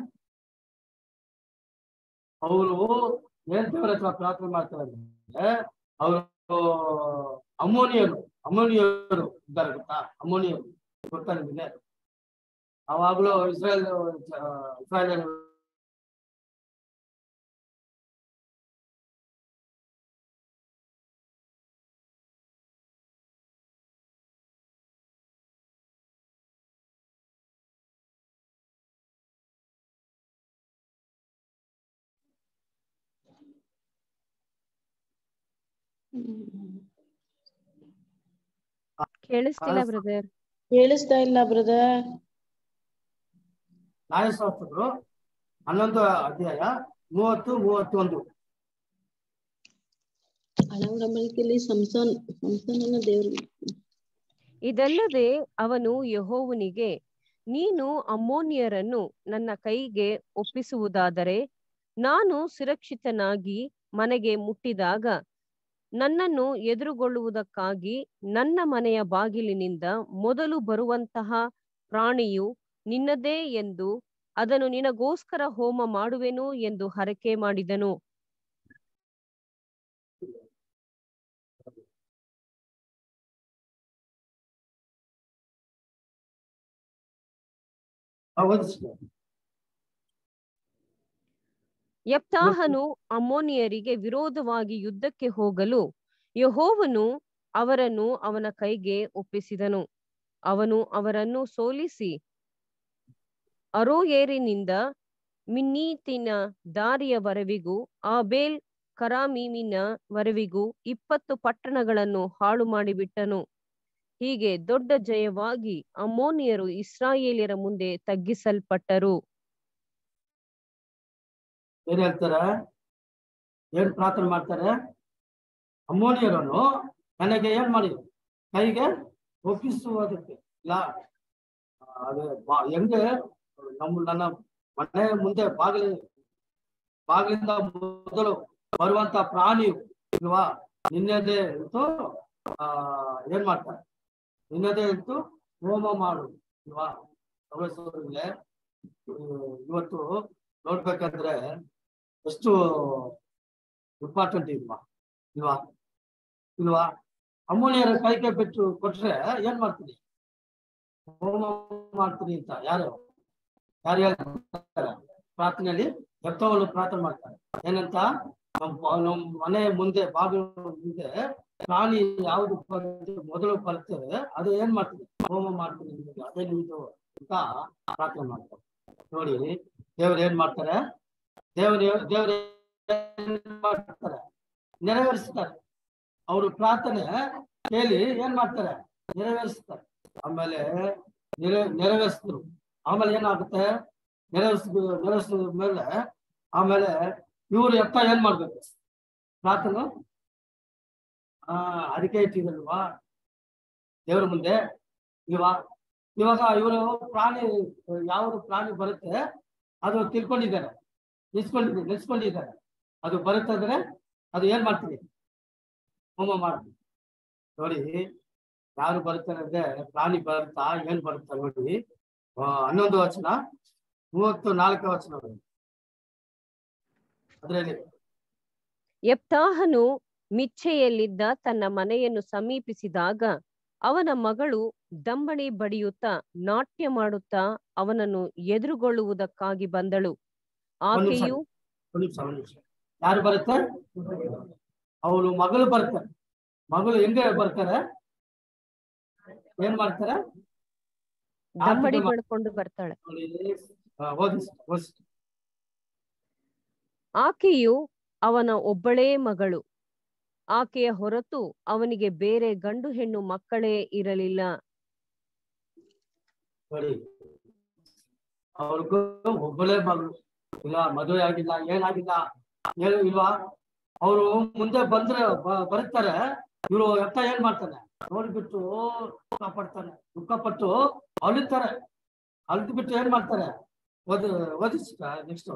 ಅವರು ಏನ್ ದೇವರ ಹತ್ರ ಪ್ರಾರ್ಥನೆ ಮಾಡ್ತಾರೆ ಅಂದ್ರೆ ಅವರು ಅಮ್ಮೋನಿಯರು ಅಮ್ಮೋನಿಯರು ಇದ್ದಾರೆ ಗೊತ್ತಾ? ಅಮ್ಮೋನಿಯರು ಗೊತ್ತಾ ನಿಮಗೆ? ಅವಾಗ್ಲೂ ಇಸ್ರಾಯೇಲ್ ಇಸ್ರಾಯೇಲ್ ಕೇಳಿಸ್ತಿಲ್ಲ ಬ್ರದರ್. ಕೇಳಿಸ್ತಾ ಇಲ್ಲ ಬ್ರದರ್. ನ್ಯಾಯಶಾಸ್ತ್ರಗಳು ಹನ್ನೊಂದು ಅಧ್ಯಾಯ ಮೂವತ್ತು ಮೂವತ್ತೊಂದು. ಹಳಗಡಂಬಳಿಕೆಯಲ್ಲಿ ಸಂಸೋನ್ ಸಂಸೋನನ ದೇವರಿಗೆ ಇದಲ್ಲದೆ ಅವನು ಯೆಹೋವನಿಗೆ, ನೀನು ಅಮ್ಮೋನಿಯರನ್ನು ನನ್ನ ಕೈಗೆ ಒಪ್ಪಿಸುವುದಾದರೆ ನಾನು ಸುರಕ್ಷಿತನಾಗಿ ಮನೆಗೆ ಮುಟ್ಟಿದಾಗ ನನ್ನನ್ನು ಎದುರುಗೊಳ್ಳುವುದಕ್ಕಾಗಿ ನನ್ನ ಮನೆಯ ಬಾಗಿಲಿನಿಂದ ಮೊದಲು ಬರುವಂತಹ ಪ್ರಾಣಿಯು ನಿನ್ನದೇ ಎಂದು ಅದನ್ನು ನಿನಗೋಸ್ಕರ ಹೋಮ ಮಾಡುವೆನು ಎಂದು ಹರಕೆ ಮಾಡಿದನು. ಯೆಪ್ತಾಹನು ಅಮ್ಮೋನಿಯರಿಗೆ ವಿರೋಧವಾಗಿ ಯುದ್ಧಕ್ಕೆ ಹೋಗಲು ಯೆಹೋವನು ಅವರನ್ನು ಅವನ ಕೈಗೆ ಒಪ್ಪಿಸಿದನು. ಅವನು ಅವರನ್ನು ಸೋಲಿಸಿ ಅರೋಯೇರಿನಿಂದ ಮಿನ್ನೀತಿನ ದಾರಿಯವರೆವಿಗೂ ಆಬೇಲ್ ಕರಾಮೀಮಿನ ವರೆವಿಗೂ ಇಪ್ಪತ್ತು ಪಟ್ಟಣಗಳನ್ನು ಹಾಳು ಮಾಡಿಬಿಟ್ಟನು. ಹೀಗೆ ದೊಡ್ಡ ಜಯವಾಗಿ ಅಮ್ಮೋನಿಯರು ಇಸ್ರಾಯೇಲ್ಯರ ಮುಂದೆ ತಗ್ಗಿಸಲ್ಪಟ್ಟರು. ಏನ್ ಹೇಳ್ತಾರೆ? ಏನ್ ಪ್ರಾರ್ಥನೆ ಮಾಡ್ತಾರೆ? ಅಮ್ಮೋನಿಯರನ್ನು ನನಗೆ ಏನ್ ಮಾಡಿ ಕೈಗೆ ಒಪ್ಪಿಸುವುದಕ್ಕೆ ಇಲ್ಲ. ಅದೇ ಹೆಂಗೆ ನಮ್ಮ ನನ್ನ ಮನೆ ಮುಂದೆ ಬಾಗಿಲು ಬಾಗಿಲಿಂದ ಮೊದಲು ಬರುವಂತ ಪ್ರಾಣಿ ಇಲ್ವಾ ನಿನ್ನದೇ ಇತ್ತು ಆ ಏನ್ ಮಾಡ್ತಾರೆ? ನಿನ್ನದೇ ಇತ್ತು ಹೋಮ ಮಾಡು ಇಲ್ವಾ? ಸಹೋದರರೇ, ಇವತ್ತು ನೋಡ್ಬೇಕಂದ್ರೆ ಎಷ್ಟು ಇಂಪಾರ್ಟೆಂಟ್ ಇಲ್ವಾ ಇಲ್ವಾ ಇಲ್ವಾ? ಅಮ್ಮೋನಿಯರ ಕೈಗೆ ಬಿಟ್ಟು ಕೊಟ್ರೆ ಏನ್ ಮಾಡ್ತೀನಿ? ಹೋಮ ಮಾಡ್ತೀನಿ ಅಂತ ಯಾರು ಯಾರು ಹೇಳ್ತಾರೆ? ಪ್ರಾರ್ಥನೆಯಲ್ಲಿ ಯೆಹೋವನು ಪ್ರಾರ್ಥನೆ ಮಾಡ್ತಾರೆ. ಏನಂತ? ನಮ್ಮ ನಮ್ಮ ಮನೆ ಮುಂದೆ ಬಾಗಿಲು ಮುಂದೆ ಪ್ರಾಣಿ ಯಾವ್ದು ಮೊದಲು ಬರ್ತದೆ ಅದು ಏನ್ ಮಾಡ್ತೀನಿ? ಹೋಮ ಮಾಡ್ತೀನಿ ನಿಮಗೆ, ಅದೇ ನಿಮ್ದು ಅಂತ ಪ್ರಾರ್ಥನೆ ಮಾಡ್ತಾರೆ. ನೋಡಿ ದೇವ್ರು ಏನ್ ಮಾಡ್ತಾರೆ? ದೇವ್ರ ದೇವ್ರ ಮಾಡ್ತಾರೆ, ನೆರವೇರಿಸ್ತಾರೆ. ಅವರು ಪ್ರಾರ್ಥನೆ ಕೇಳಿ ಏನ್ ಮಾಡ್ತಾರೆ? ನೆರವೇರಿಸ್ತಾರೆ. ಆಮೇಲೆ ನೆರೆ ನೆರವೇರಿಸಿದ್ರು ಆಮೇಲೆ ಏನಾಗುತ್ತೆ? ನೆರವೇರಿಸ್ ನೆರವೇರಿಸಿದ ಮೇಲೆ ಆಮೇಲೆ ಇವ್ರು ಎತ್ತ ಏನ್ ಮಾಡ್ಬೇಕು? ಪ್ರಾರ್ಥನೆ ಆ ಅಡಿಕೆ ಇಟ್ಟಿದಲ್ವಾ ದೇವ್ರ ಮುಂದೆ ಇಲ್ವಾ? ಇವಾಗ ಇವರು ಪ್ರಾಣಿ ಯಾವುದು ಪ್ರಾಣಿ ಬರುತ್ತೆ ಅದು ತಿಳ್ಕೊಂಡಿದ್ದಾರೆ, ನಿಲ್ಸ್ಕೊಂಡಿದ್ದಾರೆ ನಿಲ್ಸ್ಕೊಂಡಿದ್ದಾರೆ ಅದು ಬರುತ್ತಂದ್ರೆ ಅದು ಏನ್ ಮಾಡ್ತೀವಿ? ಹೋಮ ಮಾಡ್ತೀವಿ. ನೋಡಿ ಯಾರು ಬರ್ತಾರೆ ಅಂದ್ರೆ ಪ್ರಾಣಿ ಬರುತ್ತಾ ಏನ್ ಬರುತ್ತಾ ನೋಡಿ. ಆ ಹನ್ನೊಂದು ವಚನ ಮೂವತ್ತು ನಾಲ್ಕು ವಚನ ಅದ್ರಲ್ಲಿ ಯೆಪ್ತಾಹನು ಮಿಚ್ಚೆಯಲ್ಲಿದ್ದ ತನ್ನ ಮನೆಯನ್ನು ಸಮೀಪಿಸಿದಾಗ ಅವನ ಮಗಳು ದಂಬಣಿ ಬಡಿಯುತ್ತಾ ನಾಟ್ಯ ಮಾಡುತ್ತಾ ಅವನನ್ನು ಎದುರುಗೊಳ್ಳುವುದಕ್ಕಾಗಿ ಬಂದಳು. ಆಕೆಯು ಒಂದು ನಿಮಿಷ ಒಂದು ನಿಮಿಷ ಯಾರು ಬರುತ್ತೆ? ಅವಳು ಮಗಳು ಬರ್ತಾರೆ. ಮಗಳು ಹೆಂಗೆ ಬರ್ತಾರೆ? ಏನ್ ಮಾಡ್ತಾರೆ? ದಂಬಡಿ ಬಡ್ಕೊಂಡು ಬರ್ತಾಳೆ. ಆಕೆಯು ಅವನ ಒಬ್ಬಳೇ ಮಗಳು. ಆಕೆಯ ಹೊರತು ಅವನಿಗೆ ಬೇರೆ ಗಂಡು ಹೆಣ್ಣು ಮಕ್ಕಳೇ ಇರಲಿಲ್ಲ. ನೋಡಿ ಅವ್ರಿಗೂ ಒಬ್ಬಳೇ ಮಗಳು, ಇಲ್ಲ ಮದುವೆ ಆಗಿಲ್ಲ, ಏನಾಗಿಲ್ಲ, ಏನು ಇಲ್ವಾ. ಅವರು ಮುಂದೆ ಬಂದ್ರೆ ಬರುತ್ತಾರೆ. ಇವರು ಎತ್ತ ಏನ್ ಮಾಡ್ತಾನೆ ನೋಡ್ಬಿಟ್ಟು ದುಃಖ ಪಡ್ತಾನೆ. ದುಃಖ ಪಟ್ಟು ಅಳುತ್ತಾರೆ. ಅಳ್ದು ಬಿಟ್ಟು ಏನ್ ಮಾಡ್ತಾರೆ? ಓದ ಓದಿಸ್ ನೆಕ್ಸ್ಟ್.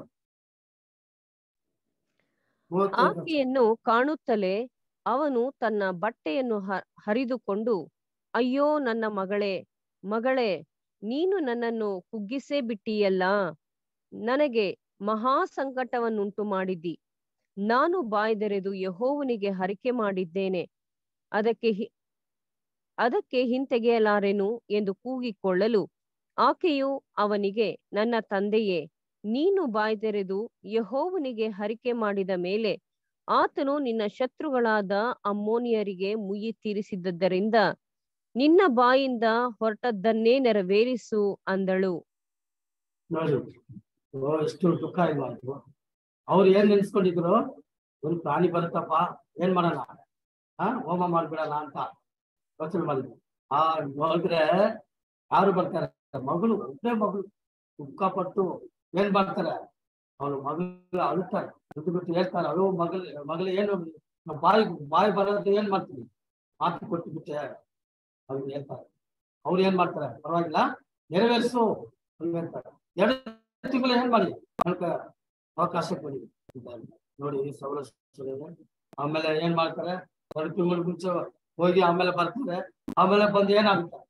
ಆಕೆಯನ್ನು ಕಾಣುತ್ತಲೇ ಅವನು ತನ್ನ ಬಟ್ಟೆಯನ್ನು ಹರಿದುಕೊಂಡು, ಅಯ್ಯೋ ನನ್ನ ಮಗಳೇ ಮಗಳೇ, ನೀನು ನನ್ನನ್ನು ಕುಗ್ಗಿಸೇ ಬಿಟ್ಟಿಯಲ್ಲ. ನನಗೆ ಮಹಾ ಸಂಕಟವನ್ನುಂಟು ಮಾಡಿದ್ದಿ. ನಾನು ಬಾಯ್ದೆರೆದು ಯೆಹೋವನಿಗೆ ಹರಕೆ ಮಾಡಿದ್ದೇನೆ, ಅದಕ್ಕೆ ಅದಕ್ಕೆ ಹಿಂತೆಗೆಯಲಾರೆನು ಎಂದು ಕೂಗಿಕೊಳ್ಳಲು, ಆಕೆಯು ಅವನಿಗೆ, ನನ್ನ ತಂದೆಯೇ, ನೀನು ಬಾಯ್ದೆರೆದು ಯೆಹೋವನಿಗೆ ಹರಕೆ ಮಾಡಿದ ಮೇಲೆ ಆತನು ನಿನ್ನ ಶತ್ರುಗಳಾದ ಅಮ್ಮೋನಿಯರಿಗೆ ಮುಯ್ಯಿ ತೀರಿಸಿದ್ದರಿಂದ ನಿನ್ನ ಬಾಯಿಂದ ಹೊರಟದ್ದನ್ನೇ ನೆರವೇರಿಸು ಅಂದಳು. ನೋಡಿ ಎಷ್ಟು ದುಃಖ ಇಲ್ವಾಯ್ತು. ಅವ್ರು ಏನ್ ನೆನ್ಸ್ಕೊಂಡಿದ್ರು? ಒಂದು ಪ್ರಾಣಿ ಬರುತ್ತಪ್ಪ, ಏನ್ ಮಾಡೋಣ, ಹಾ ಹೋಮ ಮಾಡ್ಬಿಡಲ್ಲ ಅಂತ ಯೋಚನೆ ಮಾಡಿದ್ರು. ಆ ನೋಡಿದ್ರೆ ಯಾರು ಬರ್ತಾರೆ? ಮಗಳು, ಒಬ್ಬೇ ಮಗಳು. ದುಃಖ ಪಟ್ಟು ಏನ್ ಮಾಡ್ತಾರೆ? ಅವಳು ಮಗಳು ಅಳುತ್ತಾರೆ. ದುಡ್ಡು ಬಿಟ್ಟು ಹೇಳ್ತಾರೆ, ಅಳು ಮಗಳು ಮಗಳು ಏನು ಬಾಯಿ ಬಾಯಿ ಬರೋದು ಏನ್ ಮಾಡ್ತೀವಿ? ಮಾತು ಕೊಟ್ಟು ಬಿಟ್ಟೆ ಅವ್ರು ಹೇಳ್ತಾರೆ. ಅವ್ರು ಏನ್ ಮಾಡ್ತಾರೆ? ಪರವಾಗಿಲ್ಲ ನೆರವೇರಿಸು ಅಂತ ಹೇಳ್ತಾರೆ. ಎರಡು ತಿಂಗಳು ಏನ್ ಮಾಡಿ ಅದಕ್ಕೆ ಅವಕಾಶ ಕೊಡಿ ನೋಡಿ ಸೌಲ. ಆಮೇಲೆ ಏನ್ ಮಾಡ್ತಾರೆ? ಎರಡು ತಿಂಗಳು ಮುಂಚೆ ಹೋಗಿ ಆಮೇಲೆ ಬರ್ತಾರೆ. ಆಮೇಲೆ ಬಂದು ಏನಾಗುತ್ತೆ?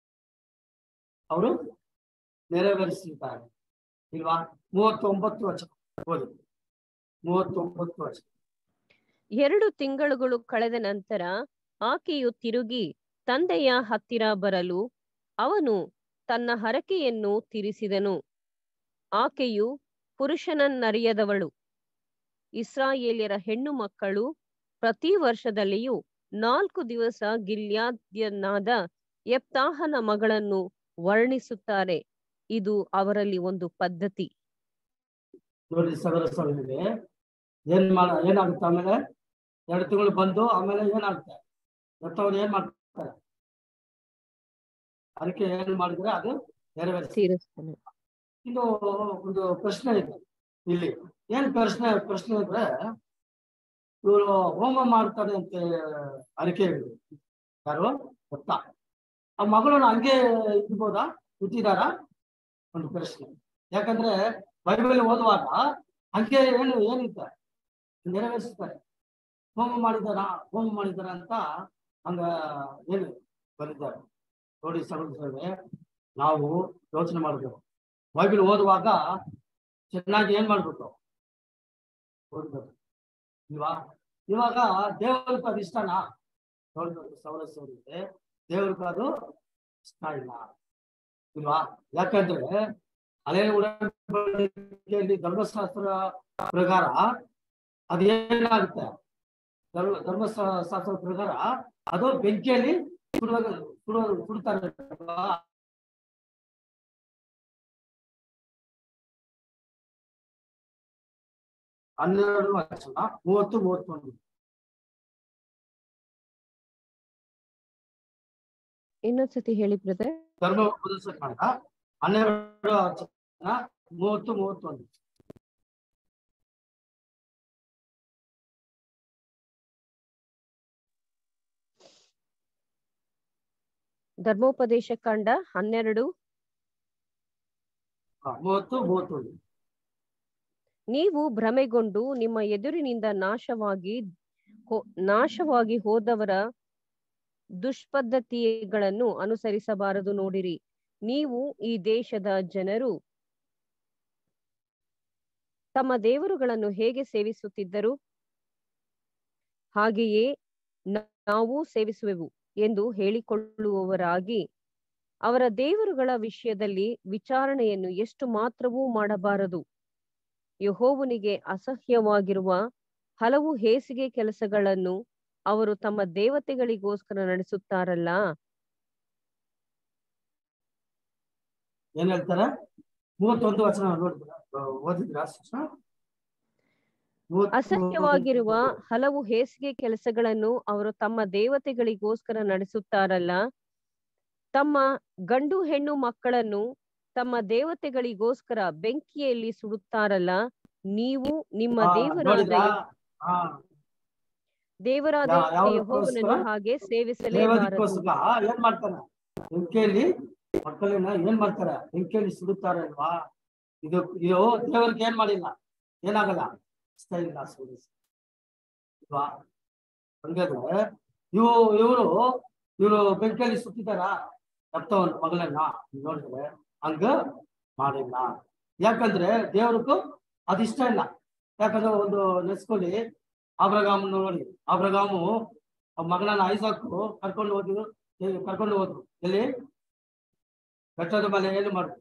ಅವರು ನೆರವೇರಿಸಿದ್ದಾರೆ ಇಲ್ವಾ? ಮೂವತ್ತೊಂಬತ್ತು ವರ್ಷ ಓದಿ. ಮೂವತ್ತೊಂಬತ್ತು ವರ್ಷ. ಎರಡು ತಿಂಗಳುಗಳು ಕಳೆದ ನಂತರ ಆಕೆಯು ತಿರುಗಿ ತಂದೆಯ ಹತ್ತಿರ ಬರಲು ಅವನು ತನ್ನ ಹರಕೆಯನ್ನು ತೀರಿಸಿದನು. ಆಕೆಯು ಪುರುಷನನ್ನರಿಯದವಳು. ಇಸ್ರಾಯೇಲ್ಯರ ಹೆಣ್ಣು ಮಕ್ಕಳು ಪ್ರತಿ ವರ್ಷದಲ್ಲಿಯೂ ನಾಲ್ಕು ದಿವಸ ಗಿಲ್ಯಾದ್ಯನಾದ ಯೆಪ್ತಾಹನ ಮಗಳನ್ನು ವರ್ಣಿಸುತ್ತಾರೆ. ಇದು ಅವರಲ್ಲಿ ಒಂದು ಪದ್ಧತಿ. ನೋಡಿ ಸಗರ ಸಗರಿಗೆ ಏನ್ ಮಾಡ ಏನಾಗುತ್ತೆ? ಆಮೇಲೆ ಎರಡು ತಿಂಗಳು ಬಂದು ಆಮೇಲೆ ಏನಾಗುತ್ತೆ? ಮತ್ತವ್ರು ಏನ್ ಮಾಡ್ತಾರೆ? ಅದಕ್ಕೆ ಏನ್ ಮಾಡಿದ್ರೆ ಅದು ನೆರವೇರಿಸ್ತಾನೆ. ಇದು ಒಂದು ಪ್ರಶ್ನೆ ಇದೆ ಇಲ್ಲಿ. ಏನ್ ಪ್ರಶ್ನೆ ಪ್ರಶ್ನೆ ಅಂದ್ರೆ, ಇವರು ಹೋಮ ಮಾಡ್ತಾರೆ ಅಂತ ಅರಿಕೆ ಹೇಳಿದ್ರು. ಯಾರು ಗೊತ್ತಾ? ಆ ಮಗಳನ್ನ ಹಂಗೆ ಇಡ್ಬೋದಾ, ಇಟ್ಟಿದಾರ? ಒಂದು ಪ್ರಶ್ನೆ. ಯಾಕಂದ್ರೆ ಬೈಬಲ್ ಓದುವಾಗ ಹಂಗೆ ಏನು ಏನಿತ್ತ ನೆರವೇರಿಸ್ತಾರೆ. ಹೋಮ ಮಾಡಿದಾರ ಹೋಮ ಮಾಡಿದಾರ ಅಂತ ಹಂಗ ಏನು ಬರೀತಾರೆ. ನೋಡಿ ಸಹೋದರರೇ, ನಾವು ಯೋಚನೆ ಮಾಡ್ಬೇಕು. ಬೈಬಲ್ ಓದುವಾಗ ಚೆನ್ನಾಗಿ ಏನ್ ಮಾಡ್ಬೇಕು? ಓದ್ಬೇಕು ಇಲ್ವಾ? ಇವಾಗ ದೇವರಿಗೆ ಅದು ಇಷ್ಟನಾ? ನೋಡ್ಬೇಕು ಸಹೋದರರೇ, ದೇವ್ರಿಗೆ ಅದು ಇಷ್ಟ ಇಲ್ಲ ಇಲ್ವಾ? ಯಾಕಂದ್ರೆ ಹಳೆ ಉಡಂಬಡಿಕೆಯಲ್ಲಿ ಧರ್ಮಶಾಸ್ತ್ರ ಪ್ರಕಾರ ಅದೇನಾಗುತ್ತೆ? ಧರ್ಮ ಧರ್ಮಶಾಸ್ತ್ರ ಪ್ರಕಾರ ಅದು ಬೆಂಕಿಯಲ್ಲಿ ಸುಡುವ ಸುಡುವ ಸುಡ್ತಾರೆ. ಹನ್ನೆರಡು ವರ್ಷ ಮೂವತ್ತು ಮೂವತ್ತೊಂದು. ಇನ್ನೊಂದ್ಸತಿ ಹೇಳಿ ಬ್ರದರ್. ಧರ್ಮ ಉಪದೇಶ ಕಾಂಡ ಹನ್ನೆರಡು ಮೂವತ್ತು ಮೂವತ್ತೊಂದು. ಧರ್ಮೋಪದೇಶ ಕಂಡ ಹನ್ನೆರಡು ಹಾ, ಮೂವತ್ತು ಮೂವತ್ತೊಂದು. ನೀವು ಭ್ರಮೆಗೊಂಡು ನಿಮ್ಮ ಎದುರಿನಿಂದ ನಾಶವಾಗಿ ಹೋ- ನಾಶವಾಗಿ ಹೋದವರ ದುಷ್ಪದ್ಧತಿಗಳನ್ನು ಅನುಸರಿಸಬಾರದು. ನೋಡಿರಿ, ನೀವು ಈ ದೇಶದ ಜನರು ತಮ್ಮ ದೇವರುಗಳನ್ನು ಹೇಗೆ ಸೇವಿಸುತ್ತಿದ್ದರು, ಹಾಗೆಯೇ ನಾವು ಸೇವಿಸುವೆವು ಎಂದು ಹೇಳಿಕೊಳ್ಳುವವರಾಗಿ ಅವರ ದೇವರುಗಳ ವಿಷಯದಲ್ಲಿ ವಿಚಾರಣೆಯನ್ನು ಎಷ್ಟು ಮಾತ್ರವೂ ಮಾಡಬಾರದು. ಯೆಹೋವನಿಗೆ ಅಸಹ್ಯವಾಗಿರುವ ಹಲವು ಹೇಸಿಗೆ ಕೆಲಸಗಳನ್ನು ಅವರು ತಮ್ಮ ದೇವತೆಗಳಿಗೋಸ್ಕರ ನಡೆಸುತ್ತಾರಲ್ಲ. ಏನ್ ಹೇಳ್ತಾರೆ? ಮೂವತ್ತೊಂದು ವಚನ ನೋಡಿದ್ರ, ಓದಿದ್ರ? ಅಸಹ್ಯವಾಗಿರುವ ಹಲವು ಹೇಸಿಗೆ ಕೆಲಸಗಳನ್ನು ಅವರು ತಮ್ಮ ದೇವತೆಗಳಿಗೋಸ್ಕರ ನಡೆಸುತ್ತಾರಲ್ಲ. ತಮ್ಮ ಗಂಡು ಹೆಣ್ಣು ಮಕ್ಕಳನ್ನು ತಮ್ಮ ದೇವತೆಗಳಿಗೋಸ್ಕರ ಬೆಂಕಿಯಲ್ಲಿ ಸುಡುತ್ತಾರಲ್ಲ. ನೀವು ನಿಮ್ಮ ದೇವರಾದ ನೋಡಿದ್ರಾ? ಹಾ, ದೇವರಾದ ಯಾ- ಯಾವ್ದಕ್ಕೋಸ್ಕರ? ಯೆಹೋವನನ್ನು ಹಾಗೆ ಸೇವಿಸಲೇಬಾರದು. ದೇವರಿಗೋಸ್ಕರ ಏನ್ ಮಾಡ್ತಾನೆ? ಬೆಂಕಿಯಲ್ಲಿ ಮಕ್ಕಳನ್ನ ಏನ್ ಮಾಡ್ತಾರೆ? ಬೆಂಕಿಯಲ್ಲಿ ಸುಡುತ್ತಾರೆ ಅಲ್ವಾ? ಇದು ಇದು ದೇವರಿಗೆ ಏನ್ ಮಾಡಿಲ್ಲ, ಏನಾಗಲ್ಲ, ಇಷ್ಟ ಇಲ್ಲ ಸುಡಿಸಿ ಅಲ್ವಾ? ಹಂಗಾದ್ರೆ ಇವು ಇವರು ಇವರು ಬೆಂಕಿಯಲ್ಲಿ ಸುತ್ತಿದಾರ ರಕ್ತವನ್ನು ಮಗಳನ್ನ ನೋಡಿದ್ರೆ ಹಂಗ ಮಾಡಿಲ್ಲ. ಯಾಕಂದ್ರೆ ದೇವ್ರಿಗೂ ಅದಿಷ್ಟ ಇಲ್ಲ. ಯಾಕಂದ್ರೆ ಒಂದು ನೆನೆಸ್ಕೊಳ್ಳಿ, ಆಬ್ರಗಾಮನ್ನು ನೋಡಿ. ಆಬ್ರಗಾಮು ಮಗಳನ್ನ ಐಸಾಕು ಕರ್ಕೊಂಡು ಹೋದ್ರು ಕರ್ಕೊಂಡು ಹೋದ್ರು ಎಲ್ಲಿ? ಬೆಟ್ಟದ ಮೇಲೆ ಏನು ಮಾಡಿದ್ರು?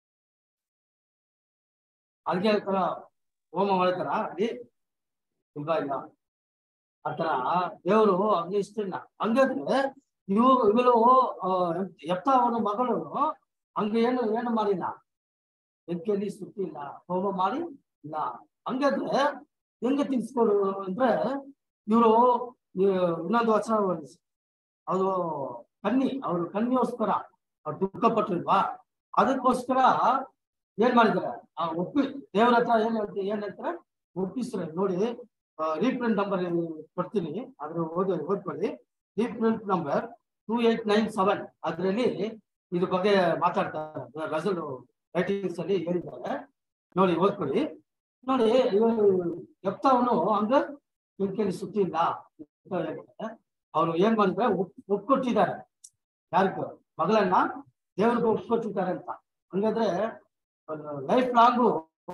ಅಲ್ಲಿಗೆ ತರ ಹೋಮ ಮಾಡ್ತಾರ ಅಲ್ಲಿ? ಇಲ್ವಾ? ಇಲ್ಲ. ಆತರ ದೇವರು ಹಂಗೆ ಇಷ್ಟ ಇಲ್ಲ. ಹಂಗಾದ್ರೆ ಇವು ಇವರು ಎಪ್ತ ಅವನ ಮಗಳು ಹಂಗ ಏನು ಏನು ಮಾಡಿಲ್ಲ, ಬೆಂಕಿಯಲ್ಲಿ ಸುತ್ತಿಲ್ಲ, ಹೋಮ ಮಾಡಿ ಇಲ್ಲ. ಹಂಗಾದ್ರೆ ಹೆಂಗೆ ತಿನ್ಸ್ಕೊಡು ಅಂದ್ರೆ ಇವರು ಇನ್ನೊಂದು ವಚನ ಓದಿಸಿ, ಅದು ಕನ್ನಿ ಅವರು ಕನ್ನಿಗೋಸ್ಕರ ಅವ್ರು ದುಃಖ ಪಟ್ಟಿಲ್ವಾ? ಅದಕ್ಕೋಸ್ಕರ ಏನ್ ಮಾಡಿದಾರೆ? ಆ ಒಪ್ಪಿ ದೇವ್ರ ಹತ್ರ ಏನ್ ಹೇಳ್ತೀವಿ ಏನ್ ಹೇಳ್ತಾರೆ? ಒಪ್ಪಿಸ್ರೆ ನೋಡಿ. ರೀಪ್ರಿಂಟ್ ನಂಬರ್ ಕೊಡ್ತೀನಿ, ಅದ್ರ ಓದಿ ಓದ್ಕೊಳ್ಳಿ. Reprint number two eight nine seven ಅದರಲ್ಲಿ ಇದ್ರ ಬಗ್ಗೆ ಮಾತಾಡ್ತಾರೆ. ರಸಲ್ ರೈಟಿಂಗ್ಸ್ ಅಲ್ಲಿ ಹೇಳಿದ್ದಾರೆ, ನೋಡಿ ಓದ್ಕೊಳ್ಳಿ. ನೋಡಿ, ಎಪ್ತವನು ಹಂಗ ಬೆಂಕಿಯಲ್ಲಿ ಸುತ್ತಿಲ್ಲ. ಅವ್ರು ಏನ್ ಮಾಡಿದ್ರೆ ಒಪ್ಕೊಟ್ಟಿದ್ದಾರೆ. ಯಾರಿಗೂ? ಮಗಳನ್ನ ದೇವ್ರಿಗೆ ಒಪ್ಕೊಟ್ಟಿದ್ದಾರೆ ಅಂತ. ಹಂಗಾದ್ರೆ ಲೈಫ್ ಲಾಂಗು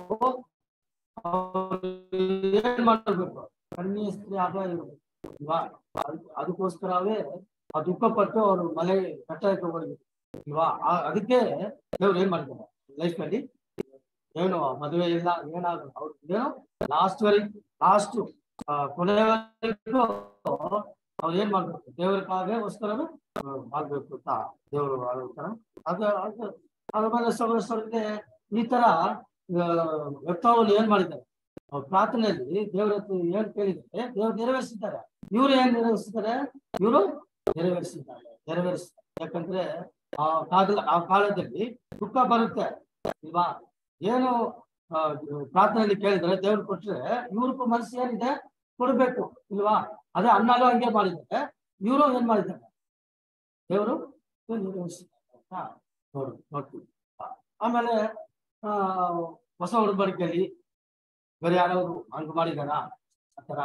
ಏನ್ ಮಾಡಬೇಕು? ಕನ್ಯೆ ಸ್ತ್ರೀ ಆಗ ಇರ್ಬೇಕು ಇಲ್ವಾ? ಅದಕ್ಕೋಸ್ಕರವೇ ಆ ದುಃಖ ಪಟ್ಟು ಅವ್ರು ಮಲೆ ಕಟ್ಟ ತಗೊಳ್ಬೇಕು ಇಲ್ವಾ? ಅದಕ್ಕೆ ದೇವ್ರು ಏನ್ ಮಾಡ್ತಾರೆ ಲೈಫ್ ಅಲ್ಲಿ? ಏನು ಮದುವೆ ಇಲ್ಲ, ಏನಾಗಲ್ಲ. ಅವ್ರು ಏನು ಲಾಸ್ಟ್ ವರೆಗೆ ಲಾಸ್ಟ್ ಕೊನೆಯವರೆಗೂ ಅವ್ರು ಏನ್ ಮಾಡ್ಬೇಕು? ದೇವ್ರಿಗಾಗೋಸ್ಕರನು ಮಾಡ್ಬೇಕು ಅಂತ ದೇವರು ಆಗೋಸ್ಕರ ಅದು ಅದು ಅದ್ರ ಮೇಲೆ ಸಹೋದರರಿಗೆ ಈ ತರ ವ್ಯಕ್ತವನ್ನು ಏನ್ ಮಾಡಿದ್ದಾರೆ? ಪ್ರಾರ್ಥನೆಯಲ್ಲಿ ದೇವ್ರ ಹತ್ರ ಏನ್ ಕೇಳಿದ್ದಾರೆ ದೇವ್ರು ನೆರವೇರಿಸಿದ್ದಾರೆ. ಇವ್ರು ಏನ್ ನೆರವೇರಿಸಿದ್ದಾರೆ? ಇವರು ನೆರವೇರಿಸಿದ್ದಾರೆ ನೆರವೇರಿಸ್ತಾರೆ ಯಾಕಂದ್ರೆ ಆ ಕಾಲ ಆ ಕಾಲದಲ್ಲಿ ದುಃಖ ಬರುತ್ತೆ ಇಲ್ವಾ? ಏನು ಪ್ರಾರ್ಥನೆಯಲ್ಲಿ ಕೇಳಿದ್ರೆ ದೇವ್ರು ಕೊಟ್ರೆ ಇವ್ರಿಗೂ ಮನಸ್ಸು ಏನಿದೆ? ಕೊಡ್ಬೇಕು ಇಲ್ವಾ? ಅದೇ ಅಣ್ಣಾಲು ಹಂಗೆ ಮಾಡಿದ್ದಾರೆ, ಇವರು ಏನ್ ಮಾಡಿದ್ದಾರೆ? ದೇವರು ನೆರವೇರಿಸಿದ್ದಾರೆ ನೋಡು ನೋಡ್ತೀವಿ. ಆಮೇಲೆ ಆ ಹೊಸ ಒಡಂಬಡಿಕೆಯಲ್ಲಿ ಬೇರೆ ಯಾರಾದ್ರು ಹಂಗ ಮಾಡಿದಾರ? ಆತರ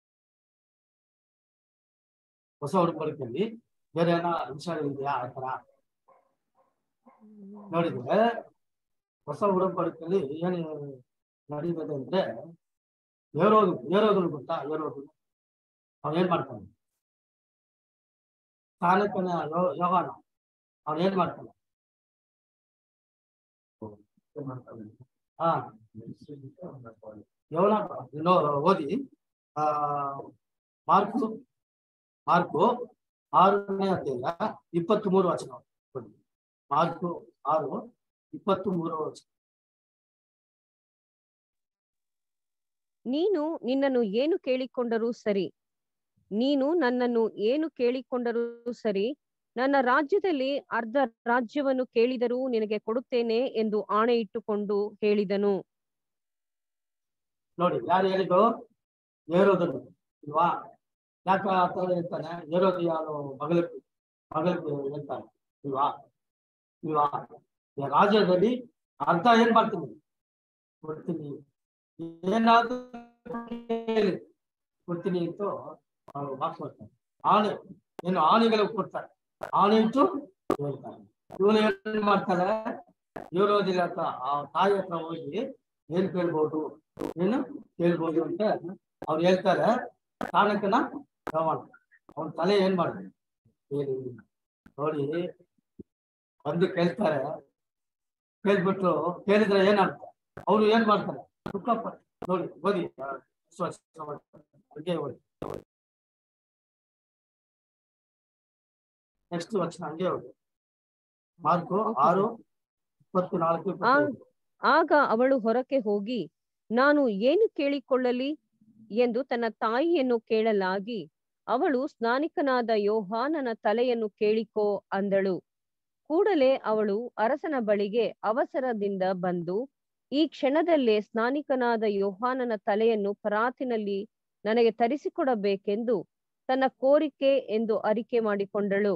ಹೊಸ ಒಡಂಬಡಿಕೆಯಲ್ಲಿ ಬೇರೆ ಏನೋ ವಿಷಯ ಇದೆಯಾ? ಆತರ ನೋಡಿದ್ರೆ ಹೊಸ ಒಡಂಬಡಿಕೆಯಲ್ಲಿ ಏನು ನಡೀತದೆ ಅಂದ್ರೆ ಏರೋದು ಏರೋದು ಗೊತ್ತಾ? ಏರೋದು ಅವ್ನು ಏನ್ ಮಾಡ್ತಾನೆ? ಸ್ಥಾನಕ್ಕನ ಯೋಗಾನ ಅವ್ನು ಏನ್ ಮಾಡ್ತಾನೆ? ಹಾ ಯೋನ ನೋ ಓದಿ. ಆ ಮಾರ್ಕು ಮಾರ್ಕು ಆರನೇ ಅಧ್ಯಾಯ ಇಪ್ಪತ್ತ್ ಮೂರು ವಚನ ಓದಿ. ಮಾರ್ಕು ಆರು ಇಪ್ಪತ್ತು ಮೂರು ವಚನ. ನೀನು ನಿನ್ನನ್ನು ಏನು ಕೇಳಿಕೊಂಡರೂ ಸರಿ, ನೀನು ನನ್ನನ್ನು ಏನು ಕೇಳಿಕೊಂಡರೂ ಸರಿ, ನನ್ನ ರಾಜ್ಯದಲ್ಲಿ ಅರ್ಧ ರಾಜ್ಯವನ್ನು ಕೇಳಿದರೂ ನಿನಗೆ ಕೊಡುತ್ತೇನೆ ಎಂದು ಆಣೆ ಇಟ್ಟುಕೊಂಡು ಹೇಳಿದನು. ನೋಡಿ, ಯಾರು ಹೇಳಿದ್ರು? ಏರೋದನ್ನು ಇಲ್ವಾ? ಯಾಕ ಆತರ ಹೇಳ್ತಾನೆ? ಏರೋದು ಯಾರು? ಮಗಳಿಗೆ ಮಗಳಿಗೆ ಹೇಳ್ತಾನೆ ಇಲ್ವಾ ಇಲ್ವಾ ಈ ರಾಜ್ಯದಲ್ಲಿ ಅರ್ಧ ಏನ್ ಮಾಡ್ತೀನಿ ಕೊಡ್ತೀನಿ, ಏನಾದ್ರೂ ಕೇಳಿ ಕೊಡ್ತೀನಿ ಅಂತ ಅವ್ರು ಮಾತು ಕೊಡ್ತಾರೆ. ಆನೆ ಏನು ಆನೆಗಳಿಗೆ ಕೊಡ್ತಾರೆ, ಆನೆ ಇಟ್ಟು ಹೇಳ್ತಾರೆ. ಇವನು ಏನ್ ಮಾಡ್ತಾರೆ, ಇರೋದಿಲ್ಲ ಅಂತ ಆ ತಾಯಿ ಹತ್ರ ಹೋಗಿ ಏನ್ ಕೇಳ್ಬೋದು ಏನು ಕೇಳ್ಬೋದು ಅಂತ ಅವ್ರು ಹೇಳ್ತಾರೆ. ಚಾಣಕ್ಯನ ಪ್ರಮಾಣ ಅವನ ತಲೆ ಏನ್ ಮಾಡ್ತಾರೆ ಏನು ನೋಡಿ ಬಂದು ಕೇಳ್ತಾರೆ. ಕೇಳ್ಬಿಟ್ಟು ಕೇಳಿದ್ರೆ ಏನಾಗ್ತ ಅವ್ರು ಏನ್ ಮಾಡ್ತಾರೆ ದುಃಖ ಪಟ್ಟು ನೋಡಿ ಓದಿ ಹಂಗೆ ಓದಿ ನೆಕ್ಸ್ಟ್ ವಚನ ಹಂಗೆ ಹೋಗಿ ಮಾರ್ಕು ಆರು ಇಪ್ಪತ್ತು ನಾಲ್ಕು ಇಪ್ಪತ್ತೈದು. ಆಗ ಅವಳು ಹೊರಕ್ಕೆ ಹೋಗಿ ನಾನು ಏನು ಕೇಳಿಕೊಳ್ಳಲಿ ಎಂದು ತನ್ನ ತಾಯಿಯನ್ನು ಕೇಳಲಾಗಿ, ಅವಳು ಸ್ನಾನಿಕನಾದ ಯೋಹಾನನ ತಲೆಯನ್ನು ಕೇಳಿಕೋ ಅಂದಳು. ಕೂಡಲೇ ಅವಳು ಅರಸನ ಬಳಿಗೆ ಅವಸರದಿಂದ ಬಂದು, ಈ ಕ್ಷಣದಲ್ಲೇ ಸ್ನಾನಿಕನಾದ ಯೋಹಾನನ ತಲೆಯನ್ನು ಪರಾತಿನಲ್ಲಿ ನನಗೆ ತರಿಸಿಕೊಡಬೇಕೆಂದು ತನ್ನ ಕೋರಿಕೆ ಎಂದು ಅರಿಕೆ ಮಾಡಿಕೊಂಡಳು.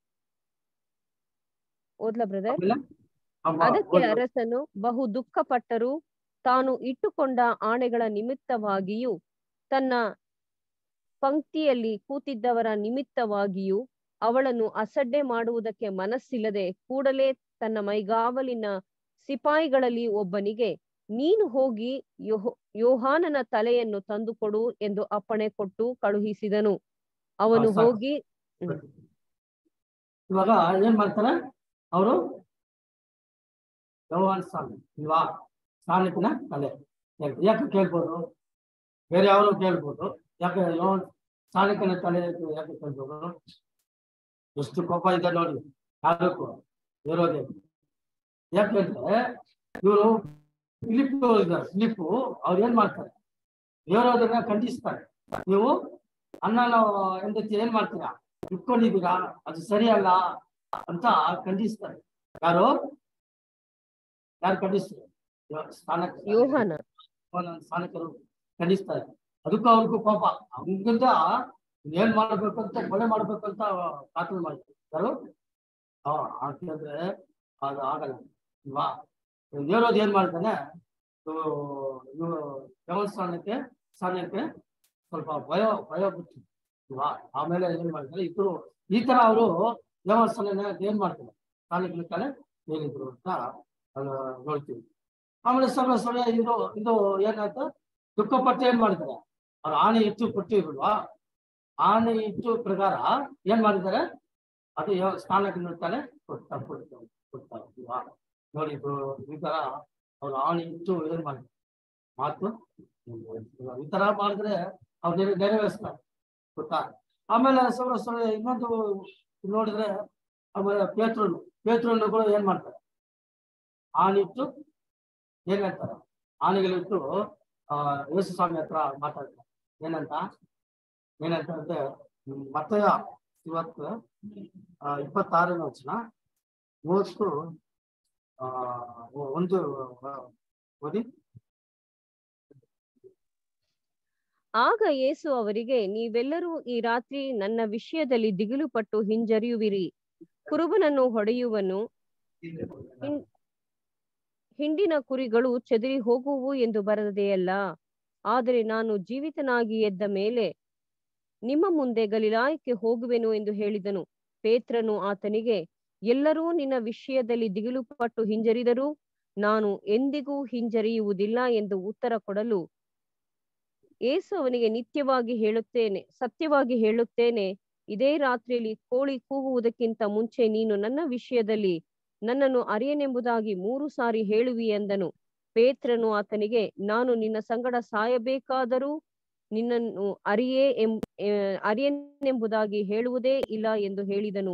ಓದ್ಲಾ ಬ್ರದರ್? ಅದಕ್ಕೆ ಅರಸನು ಬಹು ದುಃಖಪಟ್ಟರು, ತಾನು ಇಟ್ಟುಕೊಂಡ ಆಣೆಗಳ ನಿಮಿತ್ತವಾಗಿಯೂ ತನ್ನ ಪಂಕ್ತಿಯಲ್ಲಿ ಕೂತಿದ್ದವರ ನಿಮಿತ್ತವಾಗಿಯೂ ಅವಳನ್ನು ಅಸಡ್ಡೆ ಮಾಡುವುದಕ್ಕೆ ಮನಸ್ಸಿಲ್ಲದೆ ಕೂಡಲೇ ತನ್ನ ಮೈಗಾವಲಿನ ಸಿಪಾಯಿಗಳಲ್ಲಿ ಒಬ್ಬನಿಗೆ, ನೀನು ಹೋಗಿ ಯೋಹ ಯೋಹಾನನ ತಲೆಯನ್ನು ತಂದುಕೊಡು ಎಂದು ಅಪ್ಪಣೆ ಕೊಟ್ಟು ಕಳುಹಿಸಿದನು. ಅವನು ಹೋಗಿ ಇವಾಗ ಏನ್ ಮಾಡ್ತಾರೆ ಅವರು, ಯೋಹಾನ ಸ್ವಾಮಿ ಇಲ್ವಾ ಸ್ನಾನಿಕನ ತಲೆ ಯಾಕೆ ಕೇಳ್ಬೋದು, ಬೇರೆ ಅವರು ಕೇಳ್ಬೋದು, ಯಾಕೆ ಯೋಹಾನ ಸ್ನಾನಿಕನ ತಲೆ ಯಾಕೆ ಕೇಳ್ಬೋದು? ಎಷ್ಟು ಕೋಪ ಇದೆ ನೋಡಿ ಯಾರಕ್ಕೂ ಇರೋದೇ. ಯಾಕೆಂದ್ರೆ ಇವರು ಫಿಲಿಪ್ ಇದ್ದಾರೆ, ಫಿಲಿಪ್ಪು ಅವ್ರು ಏನ್ ಮಾಡ್ತಾರೆ, ಇರೋದನ್ನ ಖಂಡಿಸ್ತಾರೆ. ನೀವು ಅನ್ನನ ಹೆಂಡತಿ ಏನ್ ಮಾಡ್ತೀರಾ, ಇಟ್ಕೊಂಡಿದ್ದೀರಾ, ಅದು ಸರಿಯಲ್ಲ ಅಂತ ಖಂಡಿಸ್ತಾರೆ. ಯಾರು ಯಾರು ಖಂಡಿಸ್ತಾರೆ? ಸ್ಥಾನಕ ಯೋಹಾನ ಸ್ಥಾನಕರು ಖಂಡಿಸ್ತಾರೆ. ಅದಕ್ಕೂ ಅವ್ರಿಗೂ ಕೋಪ, ಹಂಗಿಂದ ಏನ್ ಮಾಡ್ಬೇಕಂತ ಕೊಲೆ ಮಾಡ್ಬೇಕಂತ ಕಾತುರ ಮಾಡ್ತಾರೆ. ಯಾರು ಯಾಕೆಂದ್ರೆ ಅದು ಆಗಲ್ಲ ಇಲ್ವಾ. ಹೇಳೋದು ಏನ್ ಮಾಡ್ತಾನೆ, ಇವರು ದೇವಸ್ಥಾನಕ್ಕೆ ಸ್ಥಾನಕ್ಕೆ ಸ್ವಲ್ಪ ಭಯ ಭಯ ಬಿಟ್ಟು ಇಲ್ವಾ. ಆಮೇಲೆ ಏನ್ ಮಾಡ್ತಾರೆ ಇದ್ರು ಈ ತರ ಅವರು ದೇವಸ್ಥಾನ ಏನ್ ಮಾಡ್ತಾರೆ ಸ್ಥಾನಕ್ಕೆ ಕಲೆ ಹೇಳಿದ್ರು ಅಂತ ನೋಡ್ತೀವಿ. ಆಮೇಲೆ ಸ್ವಲ್ಪ ಸಮಯ ಇದು ಇದು ಏನಾಯ್ತು, ದುಃಖಪಟ್ಟು ಏನ್ ಮಾಡ್ತಾರೆ, ಅವ್ರು ಆನೆ ಇಟ್ಟು ಕೊಟ್ಟಿಲ್ವಾ, ಆನೆ ಇಟ್ಟು ಪ್ರಕಾರ ಏನ್ ಮಾಡಿದ್ದಾರೆ, ಅದು ಸ್ಥಾನಕ್ಕೆ ನೋಡ್ತಾನೆ ಕೊಡ್ತಾ ಕೊಡ್ತಾ ಕೊಡ್ತಾರೆ ಇಲ್ವಾ. ನೋಡಿದ್ರು ಈ ತರ ಅವ್ರು ಆನೆ ಇಟ್ಟು ಏನ್ ಮಾಡಿದ್ರು ಮಾತು ಈ ತರ ಮಾಡಿದ್ರೆ ಅವ್ರು ನೆರೆ ನೆರವೇರಿಸ್ತಾರೆ ಗೊತ್ತಾ. ಆಮೇಲೆ ಸ್ವಲ್ಪ ಸ್ವಲ್ಪ ಇನ್ನೊಂದು ನೋಡಿದ್ರೆ ಆಮೇಲೆ ಪೇತ್ರನು ಪೇತ್ರನು ಕೂಡ ಏನ್ ಮಾಡ್ತಾರೆ, ಆನಿಟ್ಟು ಏನ್ ಹೇಳ್ತಾರೆ, ಆನೆಗಳಿಟ್ಟು ಆ ಯೇಸು ಸ್ವಾಮಿ ಹತ್ರ ಮಾತಾಡ್ತಾರೆ. ಏನಂತ ಏನಂತ ಅಂದ್ರೆ ಮತ್ತಯ ಇವತ್ತು ಆ ಇಪ್ಪತ್ತಾರನೇ ವಚನ ಮೂವತ್ತು ಆ ಒಂದು ಓದಿ. ಆಗ ಯೇಸು ಅವರಿಗೆ, ನೀವೆಲ್ಲರೂ ಈ ರಾತ್ರಿ ನನ್ನ ವಿಷಯದಲ್ಲಿ ದಿಗಿಲು ಪಟ್ಟು ಹಿಂಜರಿಯುವಿರಿ. ಕುರುಬನನ್ನು ಹೊಡೆಯುವನು, ಹಿಂಡಿನ ಕುರಿಗಳು ಚದುರಿ ಹೋಗುವು ಎಂದು ಬರೆದದೆಯಲ್ಲ. ಆದರೆ ನಾನು ಜೀವಿತನಾಗಿ ಎದ್ದ ಮೇಲೆ ನಿಮ್ಮ ಮುಂದೆ ಗಲಿಲಾಯಕ್ಕೆ ಹೋಗುವೆನು ಎಂದು ಹೇಳಿದನು. ಪೇತ್ರನು ಆತನಿಗೆ, ಎಲ್ಲರೂ ನಿನ್ನ ವಿಷಯದಲ್ಲಿ ದಿಗಿಲು ಪಟ್ಟು ಹಿಂಜರಿದರೂ ನಾನು ಎಂದಿಗೂ ಹಿಂಜರಿಯುವುದಿಲ್ಲ ಎಂದು ಉತ್ತರ ಕೊಡಲು, ಯೇಸು ಅವನಿಗೆ, ನಿತ್ಯವಾಗಿ ಹೇಳುತ್ತೇನೆ ಸತ್ಯವಾಗಿ ಹೇಳುತ್ತೇನೆ, ಇದೇ ರಾತ್ರಿಯಲ್ಲಿ ಕೋಳಿ ಕೂಗುವುದಕ್ಕಿಂತ ಮುಂಚೆ ನೀನು ನನ್ನ ವಿಷಯದಲ್ಲಿ ನನ್ನನ್ನು ಅರಿಯನೆಂಬುದಾಗಿ ಮೂರು ಸಾರಿ ಹೇಳುವಿ ಎಂದನು. ಪೇತ್ರನು ಆತನಿಗೆ, ನಾನು ನಿನ್ನ ಸಂಗಡ ಸಾಯಬೇಕಾದರೂ ನಿನ್ನನ್ನು ಅರಿಯೇ ಎಂ ಅರಿಯನೆಂಬುದಾಗಿ ಹೇಳುವುದೇ ಇಲ್ಲ ಎಂದು ಹೇಳಿದನು.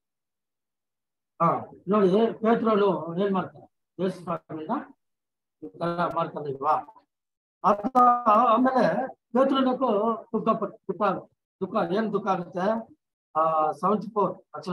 ಹಾ ನೋಡಿ ಪೇತ್ರನು ಏನ್ ಮಾಡ್ತಾರೆ, ಯೇಸು ಸ್ವಾಮಿನ ಮಾಡ್ತಾರೆ ಇಲ್ವಾ. ಆಮೇಲೆ ಪೇತ್ರನಕ್ಕೂ ದುಃಖ ಪಟ್ಟು ದುಃಖ ದುಃಖ ಏನ್ ದುಃಖ ಆಗುತ್ತೆ, ಆ ಸೆವೆಂಟಿ ಫೋರ್ ವಚನ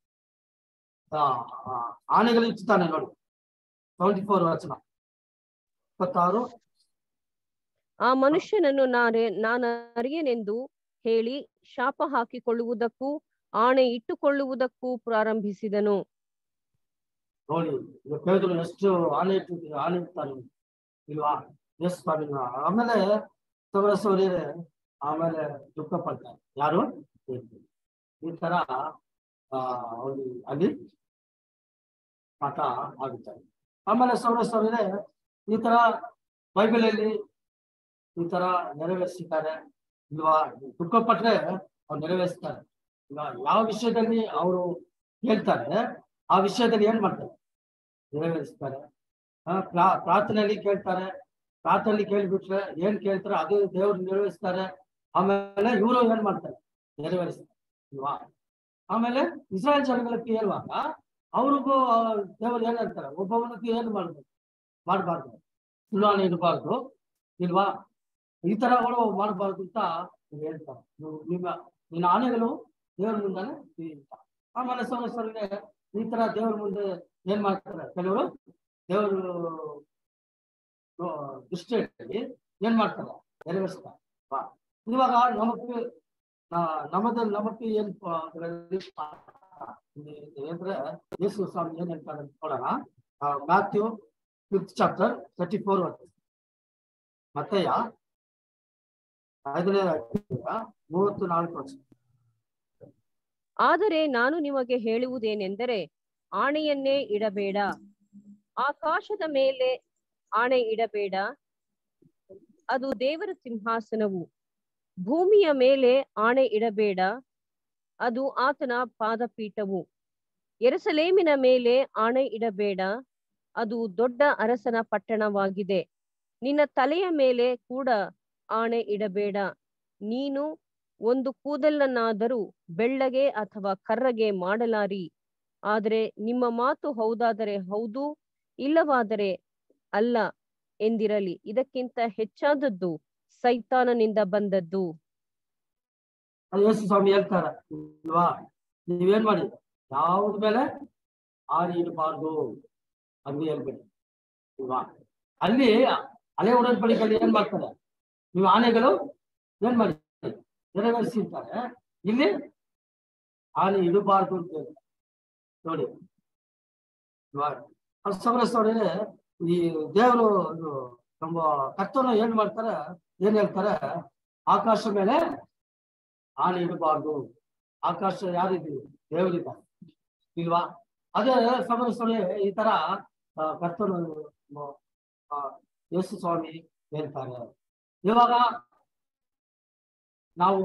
ಆನೆಗಳು ಇಚ್ತಾನೆ ನೋಡಿ, ಸೆವೆಂಟಿ ಫೋರ್ ವಚನ ಇಪ್ಪತ್ತಾರು. ಆ ಮನುಷ್ಯನನ್ನು ನಾನೇ ನಾನು ಅರಿಯನೆಂದು ಹೇಳಿ ಶಾಪ ಹಾಕಿಕೊಳ್ಳುವುದಕ್ಕೂ ಆಣೆ ಇಟ್ಟುಕೊಳ್ಳುವುದಕ್ಕೂ ಪ್ರಾರಂಭಿಸಿದನು. ನೋಡಿ ಈಗ ಪೇದ್ರು ಎಷ್ಟು ಆನೆ ಇಟ್ಟಿರ್ತೀವಿ ಆನೆ ಇರ್ತಾನೆ ಇಲ್ವಾ? ಎಸ್ ಸ್ವಾಮಿ. ಆಮೇಲೆ ಸೌರಸೌರ್ಯ ಆಮೇಲೆ ದುಃಖ ಪಡ್ತಾರೆ. ಯಾರು? ಈ ತರ ಆ ಅವ್ರು ಅಲ್ಲಿ ಪಾಠ ಆಗುತ್ತಾರೆ. ಆಮೇಲೆ ಸೌರಸೌರ್ಯ ಈ ತರ ಬೈಬಲ್ ಅಲ್ಲಿ ಈ ತರ ನೆರವೇರಿಸಿದ್ದಾರೆ ಇಲ್ವಾ? ದುಃಖ ಪಟ್ರೆ ಅವ್ರು ನೆರವೇರಿಸ್ತಾರೆ. ಈಗ ಯಾವ ವಿಷಯದಲ್ಲಿ ಅವರು ಹೇಳ್ತಾರೆ ಆ ವಿಷಯದಲ್ಲಿ ಏನ್ ಮಾಡ್ತಾರೆ? ನೆರವೇರಿಸ್ತಾರೆ. ಪ್ರಾ ಪ್ರಾರ್ಥನೆಯಲ್ಲಿ ಕೇಳ್ತಾರೆ. ಪ್ರಾರ್ಥನೆಯಲ್ಲಿ ಕೇಳ್ಬಿಟ್ರೆ ಏನ್ ಕೇಳ್ತಾರೆ ಅದು ದೇವ್ರು ನೆರವೇರಿಸ್ತಾರೆ. ಆಮೇಲೆ ಇವರು ಏನ್ ಮಾಡ್ತಾರೆ? ನೆರವೇರಿಸ್ತಾರೆ ಇಲ್ವಾ? ಆಮೇಲೆ ಇಸ್ರಾಯೇಲ್ ಜನಗಳಿಗೆ ಹೇಳುವಾಗ ಅವ್ರಿಗೂ ದೇವರು ಏನ್ ಹೇಳ್ತಾರೆ? ಒಬ್ಬೊಬ್ಬನಿಗೆ ಏನ್ ಮಾಡ್ಬೇಕು ಮಾಡಬಾರ್ದು, ಸುಳ್ಳಾಣೆ ಇರಬಾರ್ದು ಇಲ್ವಾ? ಈ ತರಗಳು ಮಾಡಬಾರ್ದು ಅಂತ ಹೇಳ್ತಾರೆ. ನಿಮ್ಮ ನಿನ್ನ ಆನೆಗಳು ದೇವ್ರ ಮುಂದಾನೆ ಅಂತ. ಆಮೇಲೆ ಸೌರಸರಿಗೆ ಈ ತರ ದೇವ್ರ ಮುಂದೆ ಏನ್ ಮಾಡ್ತಾರೆ? ಕೆಲವರು ದೇವರು ದೃಷ್ಟಿಯಲ್ಲಿ ಏನ್ ಮಾಡ್ತಾರೆ? ನೆರವೇರಿಸ್ತಾರೆ. ಇವಾಗ ನಮಕ್ಕೆ ನಮ್ಮದ ನಮಕ್ಕೆ ಏನ್ ಅಂದ್ರೆ ಯೇಸು ಸ್ವಾಮಿ ಏನ್ ಹೇಳ್ತಾರೆ ಅಂತ ನೋಡೋಣ. Matthew fifth chapter thirty four verse. ಮತ್ತೆಯ ಐದನೇ ಮೂವತ್ತು ನಾಲ್ಕು ವರ್ಷ. ಆದರೆ ನಾನು ನಿಮಗೆ ಹೇಳುವುದೇನೆಂದರೆ, ಆಣೆಯನ್ನೇ ಇಡಬೇಡ, ಆಕಾಶದ ಮೇಲೆ ಆಣೆ ಇಡಬೇಡ, ಅದು ದೇವರ ಸಿಂಹಾಸನವು. ಭೂಮಿಯ ಮೇಲೆ ಆಣೆ ಇಡಬೇಡ, ಅದು ಆತನ ಪಾದಪೀಠವು. ಯೆರೂಸಲೇಮಿನ ಮೇಲೆ ಆಣೆ ಇಡಬೇಡ, ಅದು ದೊಡ್ಡ ಅರಸನ ಪಟ್ಟಣವಾಗಿದೆ. ನಿನ್ನ ತಲೆಯ ಮೇಲೆ ಕೂಡ ಆಣೆ ಇಡಬೇಡ. ನೀನು ಒಂದು ಕೂದಲನ್ನಾದರೂ ಬೆಳ್ಳಗೆ ಅಥವಾ ಕರ್ರಗೆ ಮಾಡಲಾರಿ. ಆದರೆ ನಿಮ್ಮ ಮಾತು ಹೌದಾದರೆ ಹೌದು, ಇಲ್ಲವಾದರೆ ಅಲ್ಲ ಎಂದಿರಲಿ. ಇದಕ್ಕಿಂತ ಹೆಚ್ಚಾದದ್ದು ಸೈತಾನನಿಂದ ಬಂದದ್ದು. ಯೇಸು ಸ್ವಾಮಿ ಹೇಳ್ತಾರೆ ಇಲ್ವಾ? ನೀವೇನ್ ಮಾಡಿ ಯಾವ್ದ ಮೇಲೆ ಆಣೆ ಇಡಬಾರ್ದು ಅಲ್ಲಿ ಹೇಳ್ಬೇಡಿ ಇಲ್ವಾ? ಅಲ್ಲಿ ಹಳೆ ಉಡன்பಡಿಕೆಯಲ್ಲಿ ಏನ್ ಮಾಡ್ತಾರೆ? ನೀವು ಆನೆಗಳು ಏನ್ ಮಾಡಿ ನೆರವೇರಿಸಿರ್ತಾರೆ. ಇಲ್ಲಿ ಆನೆ ಇಡಬಾರ್ದು ಅಂತ ಹೇಳಿ ನೋಡಿ. ಸೌರಸೌರ್ಯ ಈ ದೇವರು ನಮ್ಮ ಕರ್ತವ್ಯ ಏನ್ ಮಾಡ್ತಾರೆ? ಏನ್ ಹೇಳ್ತಾರೆ? ಆಕಾಶ ಮೇಲೆ ಆನೆ ಇಡಬಾರ್ದು. ಆಕಾಶ ಯಾರಿದ್ದೀವಿ? ದೇವರಿದ್ದಾರೆ ಇಲ್ವಾ? ಅದೇ ಸೌರಸೌರ್ಯ ಈ ತರ ಕರ್ತವ್ಯ ಯೇಸು ಸ್ವಾಮಿ ಹೇಳ್ತಾರೆ. ಇವಾಗ ನಾವು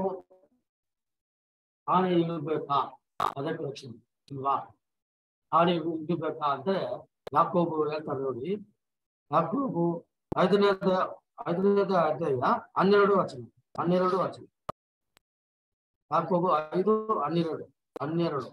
ಆನೆ ಇಡಬೇಕಾ? ಅದಕ್ಕೆ ರಕ್ಷಣೆ ಇಲ್ವಾ? ಆನೆ ಇಡಬೇಕಾ ಅಂದ್ರೆ ಯಾಕೋಬು ಹೇಳ್ತಾರೆ ನೋಡಿ. ಯಾಕೋಬು ಐದನೇದ ಐದನೇದ ಅಧ್ಯಾಯ ಹನ್ನೆರಡು ವಚನ ಹನ್ನೆರಡು ವಚನ ಯಾಕೋಬು ಐದು ಹನ್ನೆರಡು ಹನ್ನೆರಡು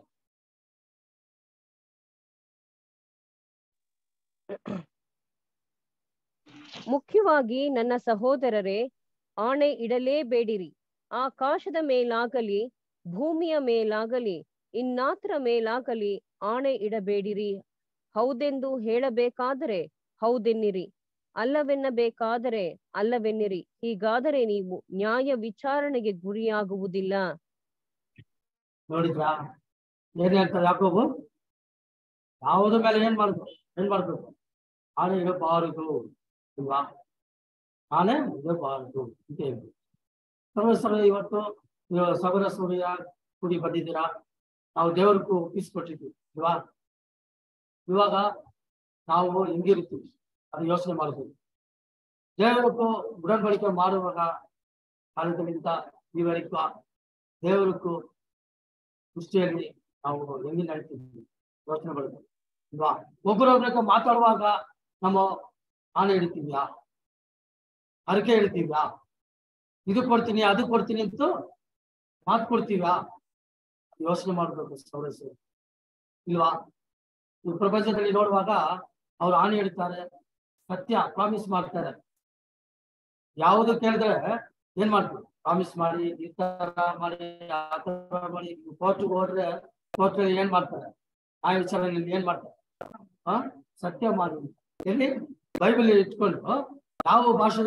ಮುಖ್ಯವಾಗಿ ನನ್ನ ಸಹೋದರರೇ, ಆಣೆ ಇಡಲೇಬೇಡಿರಿ. ಆಕಾಶದ ಮೇಲಾಗಲಿ ಭೂಮಿಯ ಮೇಲಾಗಲಿ ಇನ್ನಾತರ ಮೇಲಾಗಲಿ ಆಣೆ ಇಡಬೇಡಿರಿ. ಹೌದೆಂದು ಹೇಳಬೇಕಾದರೆ ಹೌದೆನ್ನಿರಿ, ಅಲ್ಲವೆನ್ನಬೇಕಾದರೆ ಅಲ್ಲವೆನ್ನಿರಿ. ಹೀಗಾದರೆ ನೀವು ನ್ಯಾಯ ವಿಚಾರಣೆಗೆ ಗುರಿಯಾಗುವುದಿಲ್ಲ. ನೋಡಿದ್ರಾ ಏನ್ ಹೇಳ್ತಾರೆ ಯಾಕೋಬು? ಯಾವುದ್ರ ಮೇಲೆ ಏನ್ ಮಾಡ್ಬೇಕು ಏನ್ ಮಾಡ್ಬೇಕು? ಆನೆ ಇಡಬಾರದು ಇಲ್ವಾ? ಆನೆ ಇಡಬಾರದು ಅಂತ ಹೇಳ್ಬೇಕು. ಸರ್ವಸ್ವರ ಇವತ್ತು ಸಗರ ಸೂರ್ಯ ಕುಡಿ ಬಂದಿದ್ದೀರಾ, ನಾವು ದೇವರಿಗೂ ಒಪ್ಪಿಸ್ಕೊಟ್ಟಿದ್ವಿ ಇಲ್ವಾ? ಇವಾಗ ನಾವು ಹೆಂಗಿರ್ತೀವಿ ಅದು ಯೋಚನೆ ಮಾಡಬೇಕು. ದೇವರಿಗೂ ಉಡன்பಡಿಕೆ ಮಾಡುವಾಗ ಕಾಲದಲ್ಲಿಂದ ಈವರೆಗೂ ದೇವರಿಗೂ ದೃಷ್ಟಿಯಲ್ಲಿ ನಾವು ಹೆಂಗಿ ನಡೀತಿದ್ವಿ ಯೋಚನೆ ಮಾಡಬೇಕು ಇಲ್ವಾ? ಒಬ್ಬರೊಬ್ಬರಿಗೆ ಮಾತಾಡುವಾಗ ನಮ್ಮ ಆನೆ ಹಿಡಿತೀವ್ಯಾ? ಅರಕೆ ಹಿಡಿತೀವ್ಯಾ? ಇದು ಕೊಡ್ತೀನಿ ಅದು ಕೊಡ್ತೀನಿ ಅಂತ ಮಾತು ಕೊಡ್ತೀವ್ಯಾ? ಯೋಚನೆ ಮಾಡ್ಬೇಕು ಸೌರಸ್ಯ ಇಲ್ವಾ? ಈ ಪ್ರಪಂಚದಲ್ಲಿ ನೋಡುವಾಗ ಅವ್ರು ಆಣೆ ಹಿಡಿತಾರೆ, ಸತ್ಯ ಪ್ರಾಮಿಸ್ ಮಾಡ್ತಾರೆ. ಯಾವುದು ಕೇಳಿದ್ರೆ ಏನ್ ಮಾಡ್ತೀವಿ? ಪ್ರಾಮಿಸ್ ಮಾಡಿ ಈ ತರ ಮಾಡಿ ಆ ತರ ಮಾಡಿ. ಕೋರ್ಟ್ಗೆ ಹೋದ್ರೆ ಕೋರ್ಟ್ ಏನ್ ಮಾಡ್ತಾರೆ? ಆ ವಿಚಾರದಲ್ಲಿ ಏನ್ ಮಾಡ್ತಾರೆ? ಹ ಸತ್ಯ ಮಾಡಿ ಎಲ್ಲಿ ಬೈಬಲ್ ಇಟ್ಕೊಂಡು ಯಾವ ಭಾಷೆ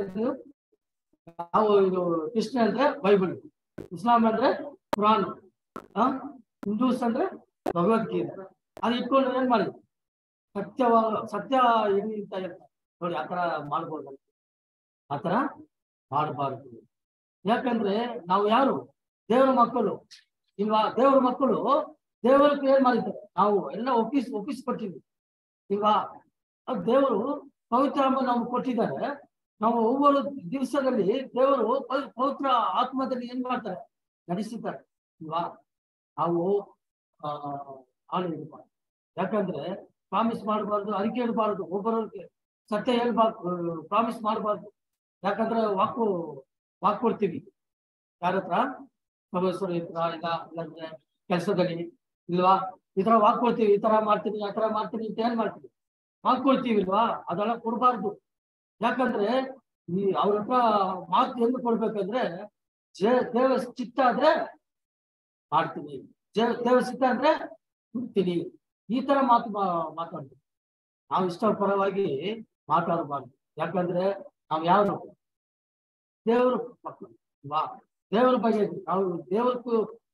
ಯಾವ ಇದು ಕ್ರಿಶ್ಚಿಯನ್ ಅಂದ್ರೆ ಬೈಬಲ್, ಇಸ್ಲಾಂ ಅಂದ್ರೆ ಕುರಾನ್, ಹಿಂದೂಸ್ ಅಂದ್ರೆ ಭಗವದ್ಗೀತೆ. ಅದು ಇಟ್ಕೊಂಡು ಏನ್ ಮಾಡಿದ್ರು, ಸತ್ಯವಾಗ ಸತ್ಯ ಏನು ಅಂತ ಹೇಳ್ತಾರೆ ನೋಡಿ. ಆತರ ಮಾಡ್ಬೋದು, ಆತರ ಮಾಡಬಾರ್ದು. ಯಾಕಂದ್ರೆ ನಾವು ಯಾರು ದೇವರ ಮಕ್ಕಳು ಇಲ್ವಾ? ದೇವರ ಮಕ್ಕಳು ದೇವರಿಗೆ ಏನ್ ಮಾಡಿದ್ದಾರೆ, ನಾವು ಎಲ್ಲ ಒಪ್ಪಿಸಿ ಒಪ್ಪಿಸಿಕೊಟ್ಟಿದ್ವಿ ಇಲ್ವಾ? ಅದು ದೇವರು ಪವಿತ್ರ ಆತ್ಮ ನಮ್ಗೆ ಕೊಟ್ಟಿದ್ದಾರೆ. ನಾವು ಒவ்வொரு ದಿವಸದಲ್ಲಿ ದೇವರು ಪವಿತ್ರ ಆತ್ಮದಲ್ಲಿ ಏನ್ ಮಾಡ್ತಾರೆ, ನಡೆಸಿದ್ದಾರೆ ಇಲ್ವಾ? ನಾವು ಆ ಆಳು ಇರಬಾರ್ದು. ಯಾಕಂದ್ರೆ ಪ್ರಾಮಿಸ್ ಮಾಡಬಾರ್ದು, ಅರಿಕೆ ಇಡಬಾರ್ದು, ಒಬ್ಬರಿಗೆ ಸತ್ಯ ಹೇಳ್ಬಾರ್ದು, ಪ್ರಾಮಿಸ್ ಮಾಡಬಾರ್ದು. ಯಾಕಂದ್ರೆ ವಾಕು ವಾಕ್ ಕೊಡ್ತೀವಿ ಯಾರ ಹತ್ರ, ಸಭೆಶ್ವರ ಹತ್ರ ಇಲ್ಲ, ಇಲ್ಲಾಂದ್ರೆ ಕೆಲಸದಲ್ಲಿ ಇಲ್ವಾ, ಈ ತರ ವಾಕ್ ಕೊಡ್ತೀವಿ, ಈ ತರ ಮಾಡ್ತೀನಿ ಆ ತರ ಮಾಡ್ತೀನಿ ಅಂತ ಏನ್ ಮಾಡ್ತೀವಿ, ವಾಕ್ ಕೊಡ್ತೀವಿ ಇಲ್ವಾ? ಅದೆಲ್ಲ ಕೊಡ್ಬಾರ್ದು. ಯಾಕಂದ್ರೆ ಈ ಅವ್ರ ಹತ್ರ ಮಾತು ಎಂದು ಕೊಡ್ಬೇಕಂದ್ರೆ ಜೇ ದೇವ ಚಿತ್ತ ಆದ್ರೆ ಮಾಡ್ತೀನಿ, ಜೇ ದೇವ ಚಿತ್ತ ಅಂದ್ರೆ ಬಿಡ್ತೀನಿ, ಈ ತರ ಮಾತು ಮಾತಾಡ್ತೀವಿ. ನಾವು ಇಷ್ಟಪರವಾಗಿ ಮಾತಾಡಬಾರ್ದು. ಯಾಕಂದ್ರೆ ನಾವು ಯಾರು ದೇವ್ರ ಮಕ್ಕಳು ವಾ ದೇವರ ಬಗ್ಗೆ ನಾವು ದೇವರಕ್ಕೂ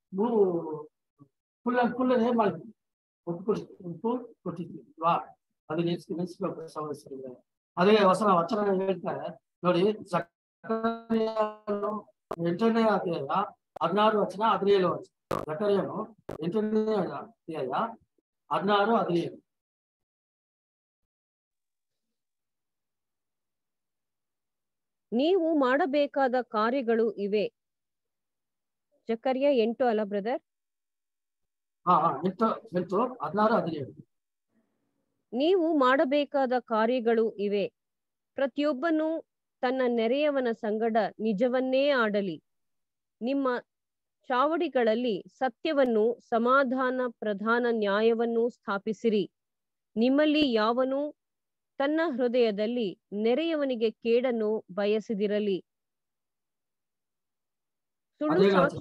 ಫುಲ್ ಅಂಡ್ ಫುಲ್ ಏನ್ ಮಾಡ್ತೀವಿ, ಒಪ್ಪು ಕೊಟ್ಟಿದ್ವಿ ವಾ. ಅದನ್ನ ನೆನ್ಸ್ಕೊ ನೆನ್ಸ್ಬೇಕು ಸಮಸ್ಯೆ. ಅದೇ ಹೊಸ ವಚನ ಹೇಳ್ತಾರೆ ನೋಡಿ, ಎಂಟನೇ ಅಧ್ಯಾಯ ಹದಿನಾರು ವಚನ ಹದಿನೇಳು ವಚನ. ಜಕರ್ಯನು ಎಂಟನೇ ಅಧ್ಯಾಯ ಹದಿನಾರು ಹದಿನೇಳು. ನೀವು ಮಾಡಬೇಕಾದ ಕಾರ್ಯಗಳು ಇವೆ. ಜಕರ್ಯ ಎಂಟು ಅಲ್ಲ ಬ್ರದರ್? ಹಾ ಎಂಟು ಎಂಟು ಹದಿನಾರು ಹದಿನೇಳು. ನೀವು ಮಾಡಬೇಕಾದ ಕಾರ್ಯಗಳು ಇವೆ. ಪ್ರತಿಯೊಬ್ಬನು ತನ್ನ ನೆರೆಯವನ ಸಂಗಡ ನಿಜವನ್ನೇ ಆಡಲಿ. ನಿಮ್ಮ ಚಾವಡಿಗಳಲ್ಲಿ ಸತ್ಯವನ್ನು, ಸಮಾಧಾನ ಪ್ರಧಾನ ನ್ಯಾಯವನ್ನು ಸ್ಥಾಪಿಸಿರಿ. ನಿಮ್ಮಲ್ಲಿ ಯಾವನು ತನ್ನ ಹೃದಯದಲ್ಲಿ ನೆರೆಯವನಿಗೆ ಕೇಡನ್ನು ಬಯಸಿದಿರಲಿ. ಸುಳ್ಳು ಸಾಕ್ಷಿ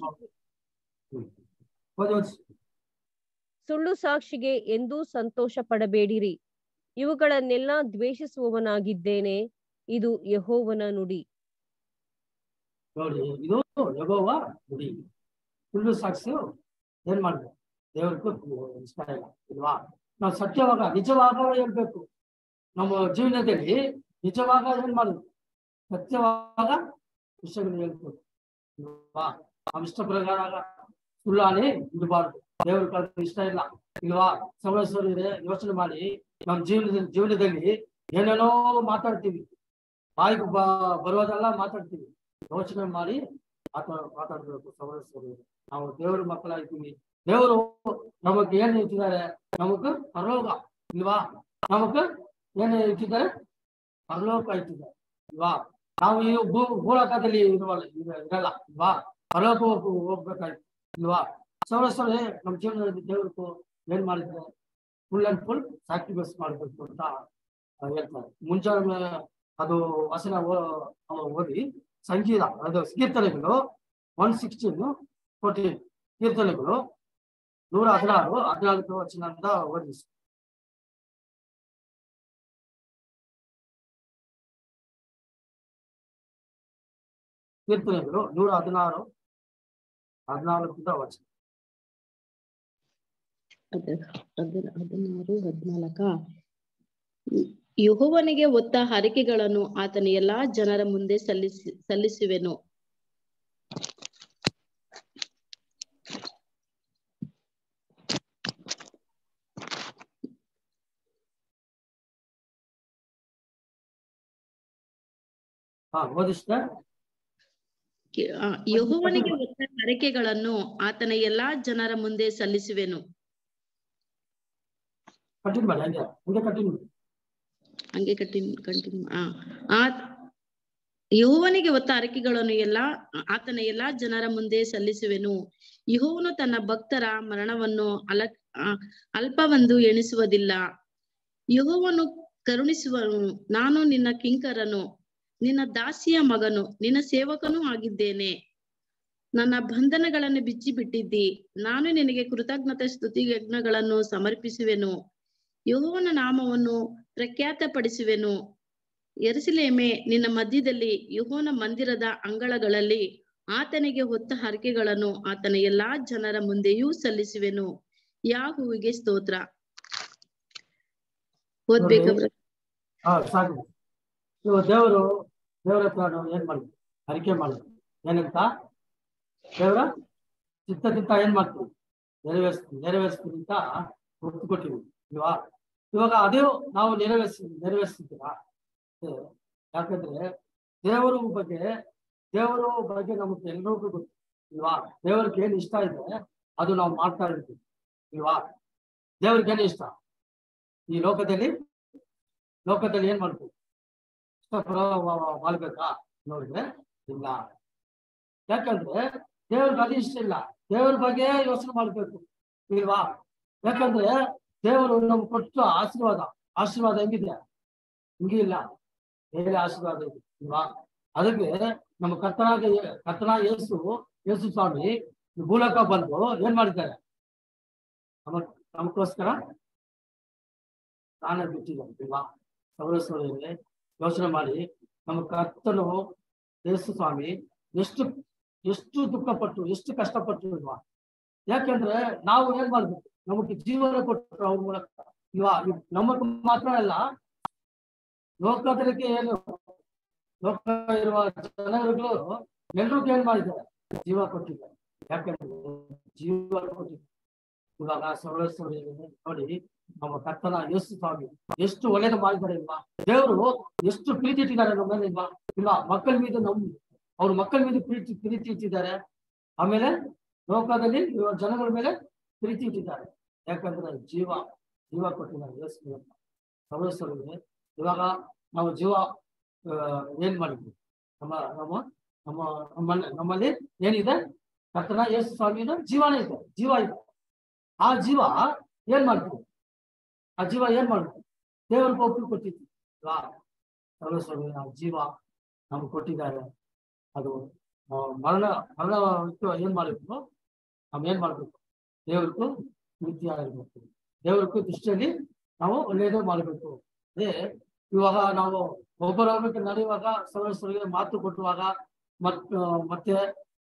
ಸುಳ್ಳು ಸಾಕ್ಷಿಗೆ ಎಂದೂ ಸಂತೋಷ ಪಡಬೇಡಿರಿ. ಇವುಗಳನ್ನೆಲ್ಲ ದ್ವೇಷಿಸುವವನಾಗಿದ್ದೇನೆ. ಇದು ಯೆಹೋವನ ನುಡಿ. ನೋಡಿ, ಇದು ಯೆಹೋವ ನುಡಿ. ಸುಳ್ಳು ಸಾಕ್ಷಿ ಏನ್ ಮಾಡ್ಬೇಕು, ದೇವ್ರಿಗೂ ಇಷ್ಟ ಇಲ್ಲ ಇಲ್ವಾ? ನಾವು ಸತ್ಯವಾಗ ನಿಜವಾಗ ಹೇಳ್ಬೇಕು. ನಮ್ಮ ಜೀವನದಲ್ಲಿ ನಿಜವಾಗ ಏನ್ ಮಾಡುದು, ಸತ್ಯವಾಗ ವಿಷಯಗಳು ಹೇಳ್ಬೇಕು ಇಲ್ವಾ? ನಾವು ಇಷ್ಟ ಪ್ರಕಾರ ಸುಳ್ಳಾನೆ ಇಡಬಾರ್ದು. ದೇವ್ರ ಕಲ್ಪನೆ ಇಷ್ಟ ಇಲ್ಲ ಇಲ್ವಾ? ಸಮಸ್ಯೆ ಯೋಚನೆ ಮಾಡಿ ನಮ್ಮ ಜೀವನದಲ್ಲಿ ಜೀವನದಲ್ಲಿ ಏನೇನೋ ಮಾತಾಡ್ತೀವಿ, ಬಾಯಿಗೆ ಬ ಬರುವುದೆಲ್ಲ ಮಾತಾಡ್ತೀವಿ. ಯೋಚನೆ ಮಾಡಿ ಮಾತಾಡ ಮಾತಾಡ್ಬೇಕು ಸಮಸ್ಯೆ. ನಾವು ದೇವ್ರ ಮಕ್ಕಳಾಗ್ತೀವಿ. ದೇವರು ನಮಗ್ ಏನ್ ಇಟ್ಟಿದ್ದಾರೆ, ನಮಗ್ ಪರಲೋಕ ಇಲ್ವಾ? ನಮಗ್ ಏನ್ ಇಟ್ಟಿದ್ದಾರೆ, ಪರಲೋಕ ಇಟ್ಟಿದ್ದಾರೆ ಇಲ್ವಾ? ನಾವು ಈ ಭೂ ಭೂಲೋಕದಲ್ಲಿ ಇರುವಲ್ಲ ಇರಲ್ಲ ಇಲ್ವಾ? ಪರಲೋಕ ಹೋಗ್ಬೇಕಾಯ್ತು ಇಲ್ವಾ? ಸೌರ ಸೌರೆ ನಮ್ಮ ಜೀವನದಲ್ಲಿ ದೇವ್ರಿಗೂ ಏನ್ ಮಾಡಿದ್ರೆ ಫುಲ್ ಅಂಡ್ ಫುಲ್ ಸ್ಯಾಕ್ರಿಫೈಸ್ ಮಾಡ್ಬೇಕು ಅಂತ ಹೇಳ್ತಾರೆ. ಮುಂಚೆ ಅದು ವಚನ ಓದಿ ಸಂಗೀತ ಅದು ಕೀರ್ತನೆಗಳು ಒನ್ ಸಿಕ್ಸ್ಟೀನ್ ಫೋರ್ಟೀನ್ ಕೀರ್ತನೆಗಳು ನೂರ ಹದಿನಾರು ಹದಿನಾಲ್ಕು ವಚನದಿಂದ ಓದಿಸಿ. ಕೀರ್ತನೆಗಳು ನೂರ ಹದಿನಾರು ಹದಿನಾಲ್ಕರಿಂದ ವಚನ. ಹದಿನಾರು ಹದಿನಾಲ್ಕ. ಯೆಹೋವನಿಗೆ ಒತ್ತ ಹರಕೆಗಳನ್ನು ಆತನ ಎಲ್ಲಾ ಜನರ ಮುಂದೆ ಸಲ್ಲಿಸಿ ಸಲ್ಲಿಸುವೆನು. ಹಾ ಓದಿಸ್ತ. ಯೆಹೋವನಿಗೆ ಒತ್ತ ಹರಕೆಗಳನ್ನು ಆತನ ಎಲ್ಲಾ ಜನರ ಮುಂದೆ ಸಲ್ಲಿಸುವೆನು. ಕಂಟಿನ್ಯೂ ಮಾಡಿ, ಹಂಗೆ ಹಂಗೆ ಕಂಟಿನ್ಯೂ ಹಂಗೆ ಕಂಟಿನ್ಯೂ ಕಂಟಿನ್ಯೂ ಆ ಯೆಹೋವನಿಗೆ ಒತ್ತ ಹರಕೆಗಳನ್ನು ಎಲ್ಲಾ ಆತನ ಎಲ್ಲಾ ಜನರ ಮುಂದೆ ಸಲ್ಲಿಸುವೆನು. ಯೆಹೋವನು ತನ್ನ ಭಕ್ತರ ಮರಣವನ್ನು ಅಲ ಅಲ್ಪವೆಂದು ಎಣಿಸುವುದಿಲ್ಲ. ಯೆಹೋವನು ಕರುಣಿಸುವನು. ನಾನು ನಿನ್ನ ಕಿಂಕರನು, ನಿನ್ನ ದಾಸಿಯ ಮಗನು, ನಿನ್ನ ಸೇವಕನೂ ಆಗಿದ್ದೇನೆ. ನನ್ನ ಬಂಧನಗಳನ್ನು ಬಿಚ್ಚಿ ಬಿಟ್ಟಿದ್ದಿ. ನಾನು ನಿನಗೆ ಕೃತಜ್ಞತೆ ಸ್ತುತಿ ಯಜ್ಞಗಳನ್ನು ಸಮರ್ಪಿಸುವೆನು. ಯೆಹೋವನ ನಾಮವನ್ನು ಪ್ರಖ್ಯಾತಪಡಿಸುವೆನು. ಯೆರೂಸಲೇಮೇ, ನಿನ್ನ ಮಧ್ಯದಲ್ಲಿ ಯೆಹೋವನ ಮಂದಿರದ ಅಂಗಳಗಳಲ್ಲಿ ಆತನಿಗೆ ಹೊತ್ತ ಹರಕೆಗಳನ್ನು ಆತನ ಎಲ್ಲಾ ಜನರ ಮುಂದೆಯೂ ಸಲ್ಲಿಸುವೆನು. ಯಾಹುವಿಗೆ ಸ್ತೋತ್ರ. ಓದ್ಬೇಕಾ ನೋಡಿ, ಹಾ ಸಾಕು. ಇವು ದೇವರು ದೇವರ ಹತ್ರ ನಾವು ಏನ್ ಮಾಡ್ತೀವಿ? ಅರಿಕೆ ಮಾಡ್ತೀವಿ. ಏನಂತ? ದೇವರ ಚಿತ್ತದಿಂದ ಏನ್ ಮಾಡ್ತೀವಿ? ನೆರವೇರಿಸ್ತೀವಿ ನೆರವೇರಿಸ್ತೀವಿ ಅಂತ ಒತ್ತು ಕೊಟ್ಟಿವಿ ಇಲ್ವಾ? ಇವಾಗ ಅದೇ ನಾವು ನೆರವೇರಿಸಿ ನೆರವೇರಿಸ್ತೀರಾ? ಯಾಕಂದ್ರೆ ದೇವರ ಬಗ್ಗೆ ದೇವರ ಬಗ್ಗೆ ನಮಗೆ ಎಲ್ರಿಗೂ ಗೊತ್ತು ಇಲ್ವಾ? ದೇವ್ರಿಗೆ ಏನ್ ಇಷ್ಟ ಇದೆ ಅದು ನಾವು ಮಾಡ್ತಾ ಇರ್ತೀವಿ ಇಲ್ವಾ? ದೇವ್ರಿಗೆ ಏನ್ ಇಷ್ಟ? ಈ ಲೋಕದಲ್ಲಿ ಲೋಕದಲ್ಲಿ ಏನ್ ಮಾಡ್ತೀವಿ? ಇಷ್ಟಪಡ ಮಾಡ್ಬೇಕಾ? ನೋಡಿದ್ರೆ ಇಲ್ಲ. ಯಾಕಂದ್ರೆ ದೇವ್ರಿಗೆ ಅದು ಇಷ್ಟ ಇಲ್ಲ. ದೇವ್ರ ಬಗ್ಗೆ ಯೋಚನೆ ಮಾಡ್ಬೇಕು ಇಲ್ವಾ? ಯಾಕಂದ್ರೆ ದೇವರು ನಮ್ಗೆ ಕೊಟ್ಟು ಆಶೀರ್ವಾದ ಆಶೀರ್ವಾದ ಹೆಂಗಿದೆ? ಹಿಂಗೆ ಇಲ್ಲ, ಬೇರೆ ಆಶೀರ್ವಾದ ಇದೆ ಇಲ್ವಾ? ಅದಕ್ಕೆ ನಮ್ಮ ಕರ್ತನಾಗ ಕರ್ತನ ಯೇಸು ಯೇಸು ಸ್ವಾಮಿ ಭೂಲೋಕ ಬಂದು ಏನ್ ಮಾಡಿದ್ದಾರೆ? ನಮ್ಮ ನಮಗೋಸ್ಕರ ಪ್ರಾಣ ಬಿಟ್ಟಿದ್ದಾರೆ ಇಲ್ವಾ? ಸೌರಸ್ವರಲ್ಲಿ ಯೋಚನೆ ಮಾಡಿ, ನಮ್ಮ ಕರ್ತನು ಯೇಸು ಸ್ವಾಮಿ ಎಷ್ಟು ಎಷ್ಟು ದುಃಖಪಟ್ಟು ಎಷ್ಟು ಕಷ್ಟಪಟ್ಟು ಇಲ್ವಾ? ಯಾಕಂದ್ರೆ ನಾವು ಏನ್ ಮಾಡ್ಬೇಕು? ನಮಗೆ ಜೀವನ ಕೊಟ್ಟರು ಅವ್ರ ಮೂಲಕ ಇಲ್ವಾ? ನಮಗ್ ಮಾತ್ರ ಅಲ್ಲ, ಲೋಕದಕ್ಕೆ ಏನು ಲೋಕ ಇರುವ ಜನರುಗಳು ಎಲ್ರಿಗೂ ಏನ್ ಮಾಡಿದ್ದಾರೆ? ಜೀವ ಕೊಟ್ಟಿದ್ದಾರೆ. ಯಾಕಂದ್ರೆ ಜೀವ ಕೊಟ್ಟಿದ್ದಾರೆ. ಇವಾಗ ಸೌರಸ್ವರಿ ನೋಡಿ, ನಮ್ಮ ಕರ್ತನ ಯೇಸು ಸ್ವಾಮಿ ಎಷ್ಟು ಒಳ್ಳೇದು ಮಾಡಿದ್ದಾರೆ ಇಲ್ವಾ? ದೇವರು ಎಷ್ಟು ಪ್ರೀತಿ ಇಟ್ಟಿದ್ದಾರೆ ನಮ್ಮ ಮೇಲೆ ಇಲ್ವಾ? ಇಲ್ಲ, ಮಕ್ಕಳ మీద ನಮ್ ಅವ್ರ ಮಕ್ಕಳ మీద ಪ್ರೀತಿ ಪ್ರೀತಿ ಇಟ್ಟಿದ್ದಾರೆ. ಆಮೇಲೆ ಲೋಕದಲ್ಲಿ ಇರುವ ಜನಗಳ ಮೇಲೆ ಪ್ರೀತಿ ಇಟ್ಟಿದ್ದಾರೆ. ಯಾಕಂದ್ರೆ ಜೀವ ಜೀವ ಕೊಟ್ಟಿದ್ದಾರೆ ಯೇಸು ಸೌರಸ್ವರಿಗೆ. ಇವಾಗ ನಾವು ಜೀವ ಏನ್ ಮಾಡಿದ್ವಿ? ನಮ್ಮ ನಮ್ಮ ನಮ್ಮ ನಮ್ಮಲ್ಲಿ ನಮ್ಮಲ್ಲಿ ಏನಿದೆ? ಕರ್ತನ ಯೇಸು ಸ್ವಾಮಿನ ಜೀವನೇ ಇದೆ, ಜೀವ ಇದೆ. ಆ ಜೀವ ಏನ್ ಮಾಡ್ತೀವಿ? ಆ ಜೀವ ಏನ್ ಮಾಡ್ತೀವಿ? ದೇವರಿಗೆ ಒಪ್ಪಿಗೆ ಕೊಟ್ಟಿದ್ವಿ ಅಲ್ವಾ? ಸೌರಸ್ವಾಮಿ ಆ ಜೀವ ನಮ್ಗೆ ಕೊಟ್ಟಿದ್ದಾರೆ. ಅದು ಮರಣ ಮರಣ ಏನ್ ಮಾಡಬೇಕು? ನಾವ್ ಏನ್ ಮಾಡ್ಬೇಕು? ದೇವ್ರಿಗೂ ಪ್ರೀತಿಯಾಗಿರ್ಬೇಕು. ದೇವ್ರಿಗೂ ದೃಷ್ಟಿಯಲ್ಲಿ ನಾವು ಒಳ್ಳೆಯದೇ ಮಾಡಬೇಕು. ಅದೇ ಇವಾಗ ನಾವು ಒಬ್ಬರೊಬ್ಬರಿಗೆ ನಡೆಯುವಾಗ ಸೌರಸ್ವರಿಗೆ ಮಾತು ಕೊಟ್ಟುವಾಗ ಮತ್ ಮತ್ತೆ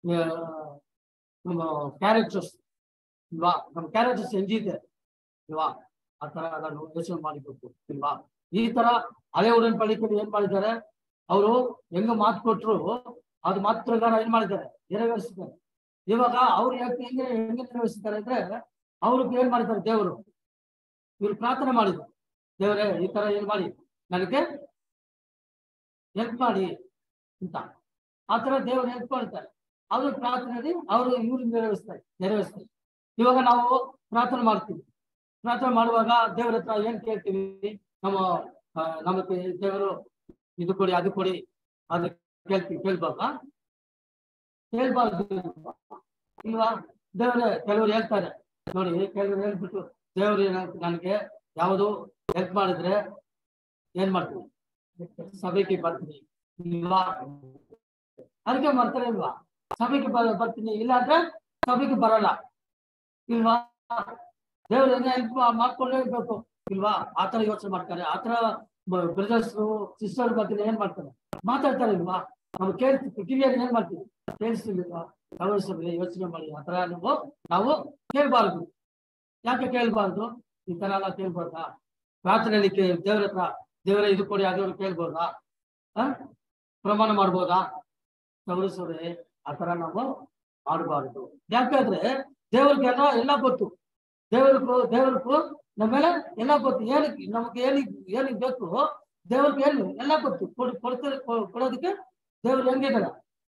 ನಮ್ಮ ಕ್ಯಾರೆಕ್ಟರ್ಸ್ ಇಲ್ವಾ? ನಮ್ಮ ಕ್ಯಾರೆಕ್ಟರ್ಸ್ ಹೆಂಗಿದೆ ಇಲ್ವಾ? ಆ ತರ ನಾನು ಯೋಚನೆ ಮಾಡಬೇಕು ಇಲ್ವಾ? ಈ ತರ ಹಳೆ ಊರಿನ ಪಳಿಕರು ಏನ್ ಮಾಡಿದ್ದಾರೆ? ಅವರು ಹೆಂಗ ಮಾತು ಕೊಟ್ರು ಅದು ಮಾತು ಪ್ರಕಾರ ಏನ್ ಮಾಡಿದ್ದಾರೆ? ನೆರವೇರಿಸಿದ್ದಾರೆ. ಇವಾಗ ಅವ್ರು ಯಾಕೆ ಹೆಂಗೆ ಹೆಂಗೆ ನೆರವೇರಿಸಿದ್ದಾರೆ ಅಂದ್ರೆ, ಅವ್ರಿಗೆ ಏನ್ ಮಾಡಿದ್ದಾರೆ? ದೇವರು ಇವ್ರು ಪ್ರಾರ್ಥನೆ ಮಾಡಿದ್ರು, ದೇವರೇ ಈ ತರ ಏನ್ ಮಾಡಿ ನನಗೆ ಹೆಲ್ಪ್ ಮಾಡಿ ಅಂತ. ಆ ತರ ದೇವರು ಹೆಲ್ಪ್ ಮಾಡ್ತಾರೆ. ಅವ್ರ ಪ್ರಾರ್ಥನೆಯಲ್ಲಿ ಅವರು ಇವ್ರು ನೆರವೇರಿಸ್ತಾರೆ ನೆರವೇರಿಸ್ತಾರೆ ಇವಾಗ ನಾವು ಪ್ರಾರ್ಥನೆ ಮಾಡ್ತೀವಿ. ಪ್ರಾರ್ಥನೆ ಮಾಡುವಾಗ ದೇವರ ಹತ್ರ ಏನ್ ಕೇಳ್ತೀವಿ? ನಮ್ಮ ನಮಗೆ ದೇವರು ಇದು ಕೊಡಿ ಅದು ಕೊಡಿ ಅದು ಕೇಳ್ತೀವಿ. ಕೇಳ್ಬೇಕಾ? ಕೇಳ್ಬಾರ್ದು ಇಲ್ವಾ? ದೇವ್ರೆ ಕೆಲವರು ಹೇಳ್ತಾರೆ ನೋಡಿ, ಕೆಲವರು ಹೇಳ್ಬಿಟ್ಟು ದೇವ್ರು ನನಗೆ ಯಾವುದು ಹೆಲ್ಪ್ ಮಾಡಿದ್ರೆ ಏನ್ ಮಾಡ್ತೀವಿ? ಸಭೆಗೆ ಬರ್ತೀನಿ ಇಲ್ವಾ? ಅದಕ್ಕೆ ಬರ್ತಾರೆ ಇಲ್ವಾ? ಸಭೆಗೆ ಬರ್ತೀನಿ ಇಲ್ಲ ಅಂದ್ರೆ ಸಭೆಗೆ ಬರಲ್ಲ ಇಲ್ವಾ? ದೇವ್ರು ಏನೇ ಹೆಲ್ಪ್ ಮಾಡ್ಕೊಂಡೇ ಇರ್ಬೇಕು ಇಲ್ವಾ? ಆತರ ಯೋಚನೆ ಮಾಡ್ತಾರೆ. ಆತರ ಬ್ರದರ್ಸ್ ಸಿಸ್ಟರ್ ಬಗ್ಗೆ ಏನ್ ಮಾಡ್ತಾರೆ? ಮಾತಾಡ್ತಾರೆ ಇಲ್ವಾ? ನಾವು ಕೇಳ್ತೀವಿ, ಕಿವಿಯಲ್ಲಿ ಏನ್ ಮಾಡ್ತೀವಿ? ಕೇಳಿಸ್ತಿಲ್ವಾ? ಸಭೆ ಯೋಚನೆ ಮಾಡಿ ಆತರ ನಾವು ನಾವು ಕೇಳ್ಬಾರ್ದು. ಯಾಕೆ ಕೇಳ್ಬಾರ್ದು? ಈ ತರ ಎಲ್ಲ ಕೇಳ್ಬೋದಾ? ಪ್ರಾರ್ಥನೆಯಲ್ಲಿ ದೇವ್ರ ಹತ್ರ ದೇವರ ಇದು ಕೊಡಿ ಅದವ್ರು ಕೇಳ್ಬೋದಾ? ಹ ಪ್ರಮಾಣ ಮಾಡ್ಬೋದಾ? ಸೌರಸ್ವರೇ ಆ ತರ ನಾವು ಮಾಡಬಾರ್ದು. ಯಾಕಂದ್ರೆ ದೇವ್ರಿಗೆಲ್ಲ ಎಲ್ಲ ಗೊತ್ತು. ದೇವ್ರಿಗೂ ದೇವ್ರಿಗೂ ನಮ್ಮೇಲೆ ಎಲ್ಲ ಗೊತ್ತು. ಏನಕ್ಕೆ ನಮ್ಗೆ ಏನಿಗೆ ಏನಿಗೆ ಬೇಕು ದೇವ್ರಿಗೆ ಏನು ಎಲ್ಲ ಗೊತ್ತು. ಕೊಡ್ ಕೊಡ್ತಾರೆ ಕೊಡೋದಕ್ಕೆ ದೇವ್ರು ಹೆಂಗಿದಾರ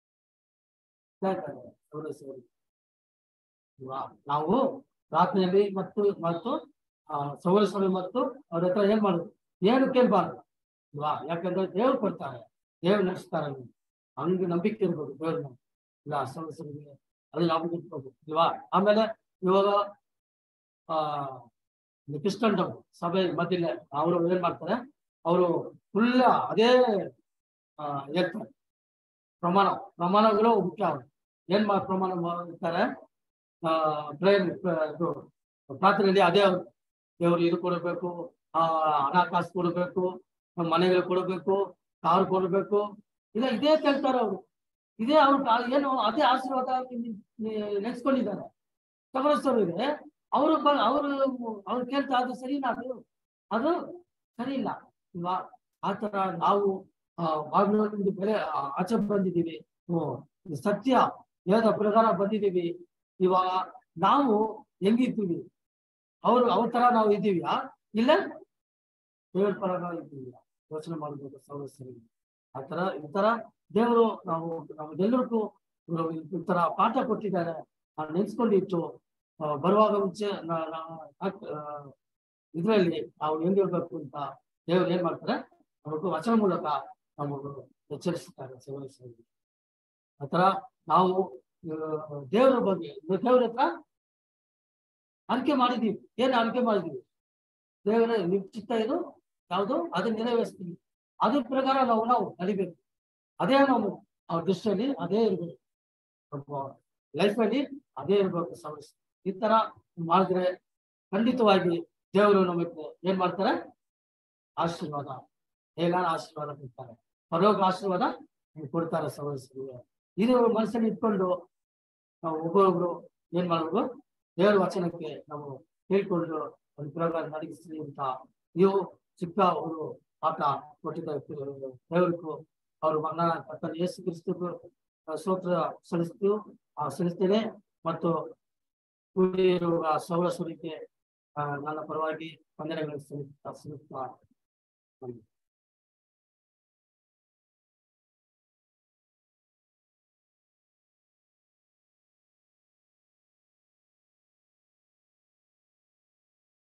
ಸೌರಸ್ವರಿ ಇಲ್ವಾ? ನಾವು ಪ್ರಾರ್ಥನೆಯಲ್ಲಿ ಮತ್ತು ಮತ್ತು ಆ ಸೌರಸ್ವರಿ ಮತ್ತು ಅವ್ರ ಹತ್ರ ಏನ್ ಮಾಡುದು? ಏನು ಕೇಳ್ಬಾರ್ದು ಇಲ್ವಾ? ಯಾಕಂದ್ರೆ ದೇವ್ರು ಕೊಡ್ತಾರೆ, ದೇವ್ರು ನಡೆಸ್ತಾರೆ. ಹಂಗೆ ನಂಬಿಕೆ ಇರ್ಬೋದು ದೇವ್ರನ್ನ ಇಲ್ಲ ಸೌರಸ್ವರಿಗೆ, ಅದು ನಾವು ಇಟ್ಬೋದು ಇಲ್ವಾ? ಆಮೇಲೆ ಇವಾಗ ಆ ಕ್ರಿಶ್ಚಿಯನ್ ಸಭೆ ಮಧ್ಯೆ ಅವರು ಏನ್ ಮಾಡ್ತಾರೆ? ಅವರು ಫುಲ್ ಅದೇ ಆ ಹೇಳ್ತಾರೆ ಪ್ರಮಾಣ ಪ್ರಮಾಣಗಳು ಮುಖ್ಯ. ಅವರು ಏನ್ ಮಾ ಪ್ರಮಾಣ ಮಾಡ್ತಾರೆ? ಆ ಪ್ರೇಯರ್ ಇದು ಪ್ರಾರ್ಥನೆಯಲ್ಲಿ ಅದೇ ಅವರು ದೇವರು ಇದು ಕೊಡಬೇಕು, ಆ ಹಣಕಾಸು ಕೊಡಬೇಕು, ಮನೆಗಳು ಕೊಡಬೇಕು, ಕಾರು ಕೊಡಬೇಕು, ಇಲ್ಲ ಇದೇ ಕೇಳ್ತಾರೆ ಅವರು ಇದೇ ಅವ್ರು ಏನು ಅದೇ ಆಶೀರ್ವಾದ ನೆನೆಸ್ಕೊಂಡಿದ್ದಾರೆ ತಗೊಳಿಸೋರಿಗೆ ಅವರು ಅವರು ಅವ್ರು ಕೇಳ್ತಾ ಅದು ಸರಿನಾ? ಅದು ಅದು ಸರಿ ಇಲ್ಲ ಇಲ್ವಾ? ಆತರ ನಾವು ಆ ಬಾಗಿಲು ಬೆಲೆ ಆಚೆ ಬಂದಿದ್ದೀವಿ, ಹ್ಮ್ ಸತ್ಯ ವೇದ ಪ್ರಕಾರ ಬಂದಿದ್ದೀವಿ. ಇವಾಗ ನಾವು ಹೆಂಗಿದ್ದೀವಿ? ಅವ್ರು ಅವ್ರ ತರ ನಾವು ಇದ್ದೀವಿಯಾ ಇಲ್ಲ ದೇವ್ರ ಪರ ನಾವು ಇದ್ದೀವಿ? ಯೋಚನೆ ಮಾಡಬೇಕು ಸೌರ ಸರಿ. ಆ ತರ ಈ ತರ ದೇವರು ನಾವು ನಮ್ಗೆಲ್ಲರಿಗೂ ಈ ತರ ಪಾಠ ಕೊಟ್ಟಿದ್ದಾರೆ. ನಾವು ನೆನ್ಸ್ಕೊಂಡಿಟ್ಟು ಬರುವಾಗ ಮುಂಚೆ ಇದ್ರಲ್ಲಿ ನಾವು ಹೆಂಗಿರ್ಬೇಕು ಅಂತ ದೇವ್ರು ಏನ್ ಮಾಡ್ತಾರೆ ನಮಗೂ ವಚನ ಮೂಲಕ ನಮಗೂ ಎಚ್ಚರಿಸ್ತಾರೆ ಸೌರ ಸರಿ. ಆ ತರ ನಾವು ದೇವ್ರ ಬಗ್ಗೆ ದೇವ್ರ ಹತ್ರ ಅರಿಕೆ ಮಾಡಿದೀವಿ. ಏನ್ ಅರಿಕೆ ಮಾಡಿದೀವಿ? ದೇವರ ನಿಮ್ ಚಿತ್ತ ಇದು ಯಾವುದು ಅದನ್ನ ನೆರವೇರಿಸ್ತೀವಿ. ಅದ್ರ ಪ್ರಕಾರ ನಾವು ನಾವು ನಡಿಬೇಕು. ಅದೇ ನಾವು ಅವ್ರ ದೃಷ್ಟಿಯಲ್ಲಿ ಅದೇ ಇರ್ಬೇಕು, ಲೈಫಲ್ಲಿ ಅದೇ ಇರ್ಬೇಕು ಸಮಸ್ಯೆ. ಈ ತರ ಮಾಡಿದ್ರೆ ಖಂಡಿತವಾಗಿ ದೇವರು ನಮಗೆ ಏನ್ ಮಾಡ್ತಾರೆ? ಆಶೀರ್ವಾದ, ಹೇಗಾನ ಆಶೀರ್ವಾದ ಕೊಡ್ತಾರೆ, ಪರೋಗ ಆಶೀರ್ವಾದ ಕೊಡ್ತಾರೆ ಸಮಸ್ಯೆ. ಇದು ಮನಸ್ಸಲ್ಲಿ ಇಟ್ಕೊಂಡು ನಾವು ಒಬ್ಬೊಬ್ರು ಏನ್ ಮಾಡ್ಬೇಕು? ದೇವರ ವಚನಕ್ಕೆ ನಾವು ಹೇಳ್ಕೊಂಡು ಒಂದು ಪ್ರಕಾರ ನಡಗಿಸ್ಲಿ ಅಂತ ನೀವು ಚಿಕ್ಕ ಅವರು ಆಟ ಕೊಟ್ಟಿದ್ದ ದೇವರಿಗೂ ಅವರು ಮಗನ ಕರ್ತನ ಯೇಸು ಕ್ರಿಸ್ತಕ್ಕೂ ಸ್ತೋತ್ರ ಸಲ್ಲಿಸ್ತೀವಿ ಸಲ್ಲಿಸ್ತೇನೆ. ಮತ್ತು ಕೂಡಿರುವ ಸೌರ ಸುರಿಕೆ ನನ್ನ ಪರವಾಗಿ ವಂದನೆಗಳನ್ನು ಸಲ್ಲಿಸ್ತಾ ಸಲ್ಲಿಸ್ತಾ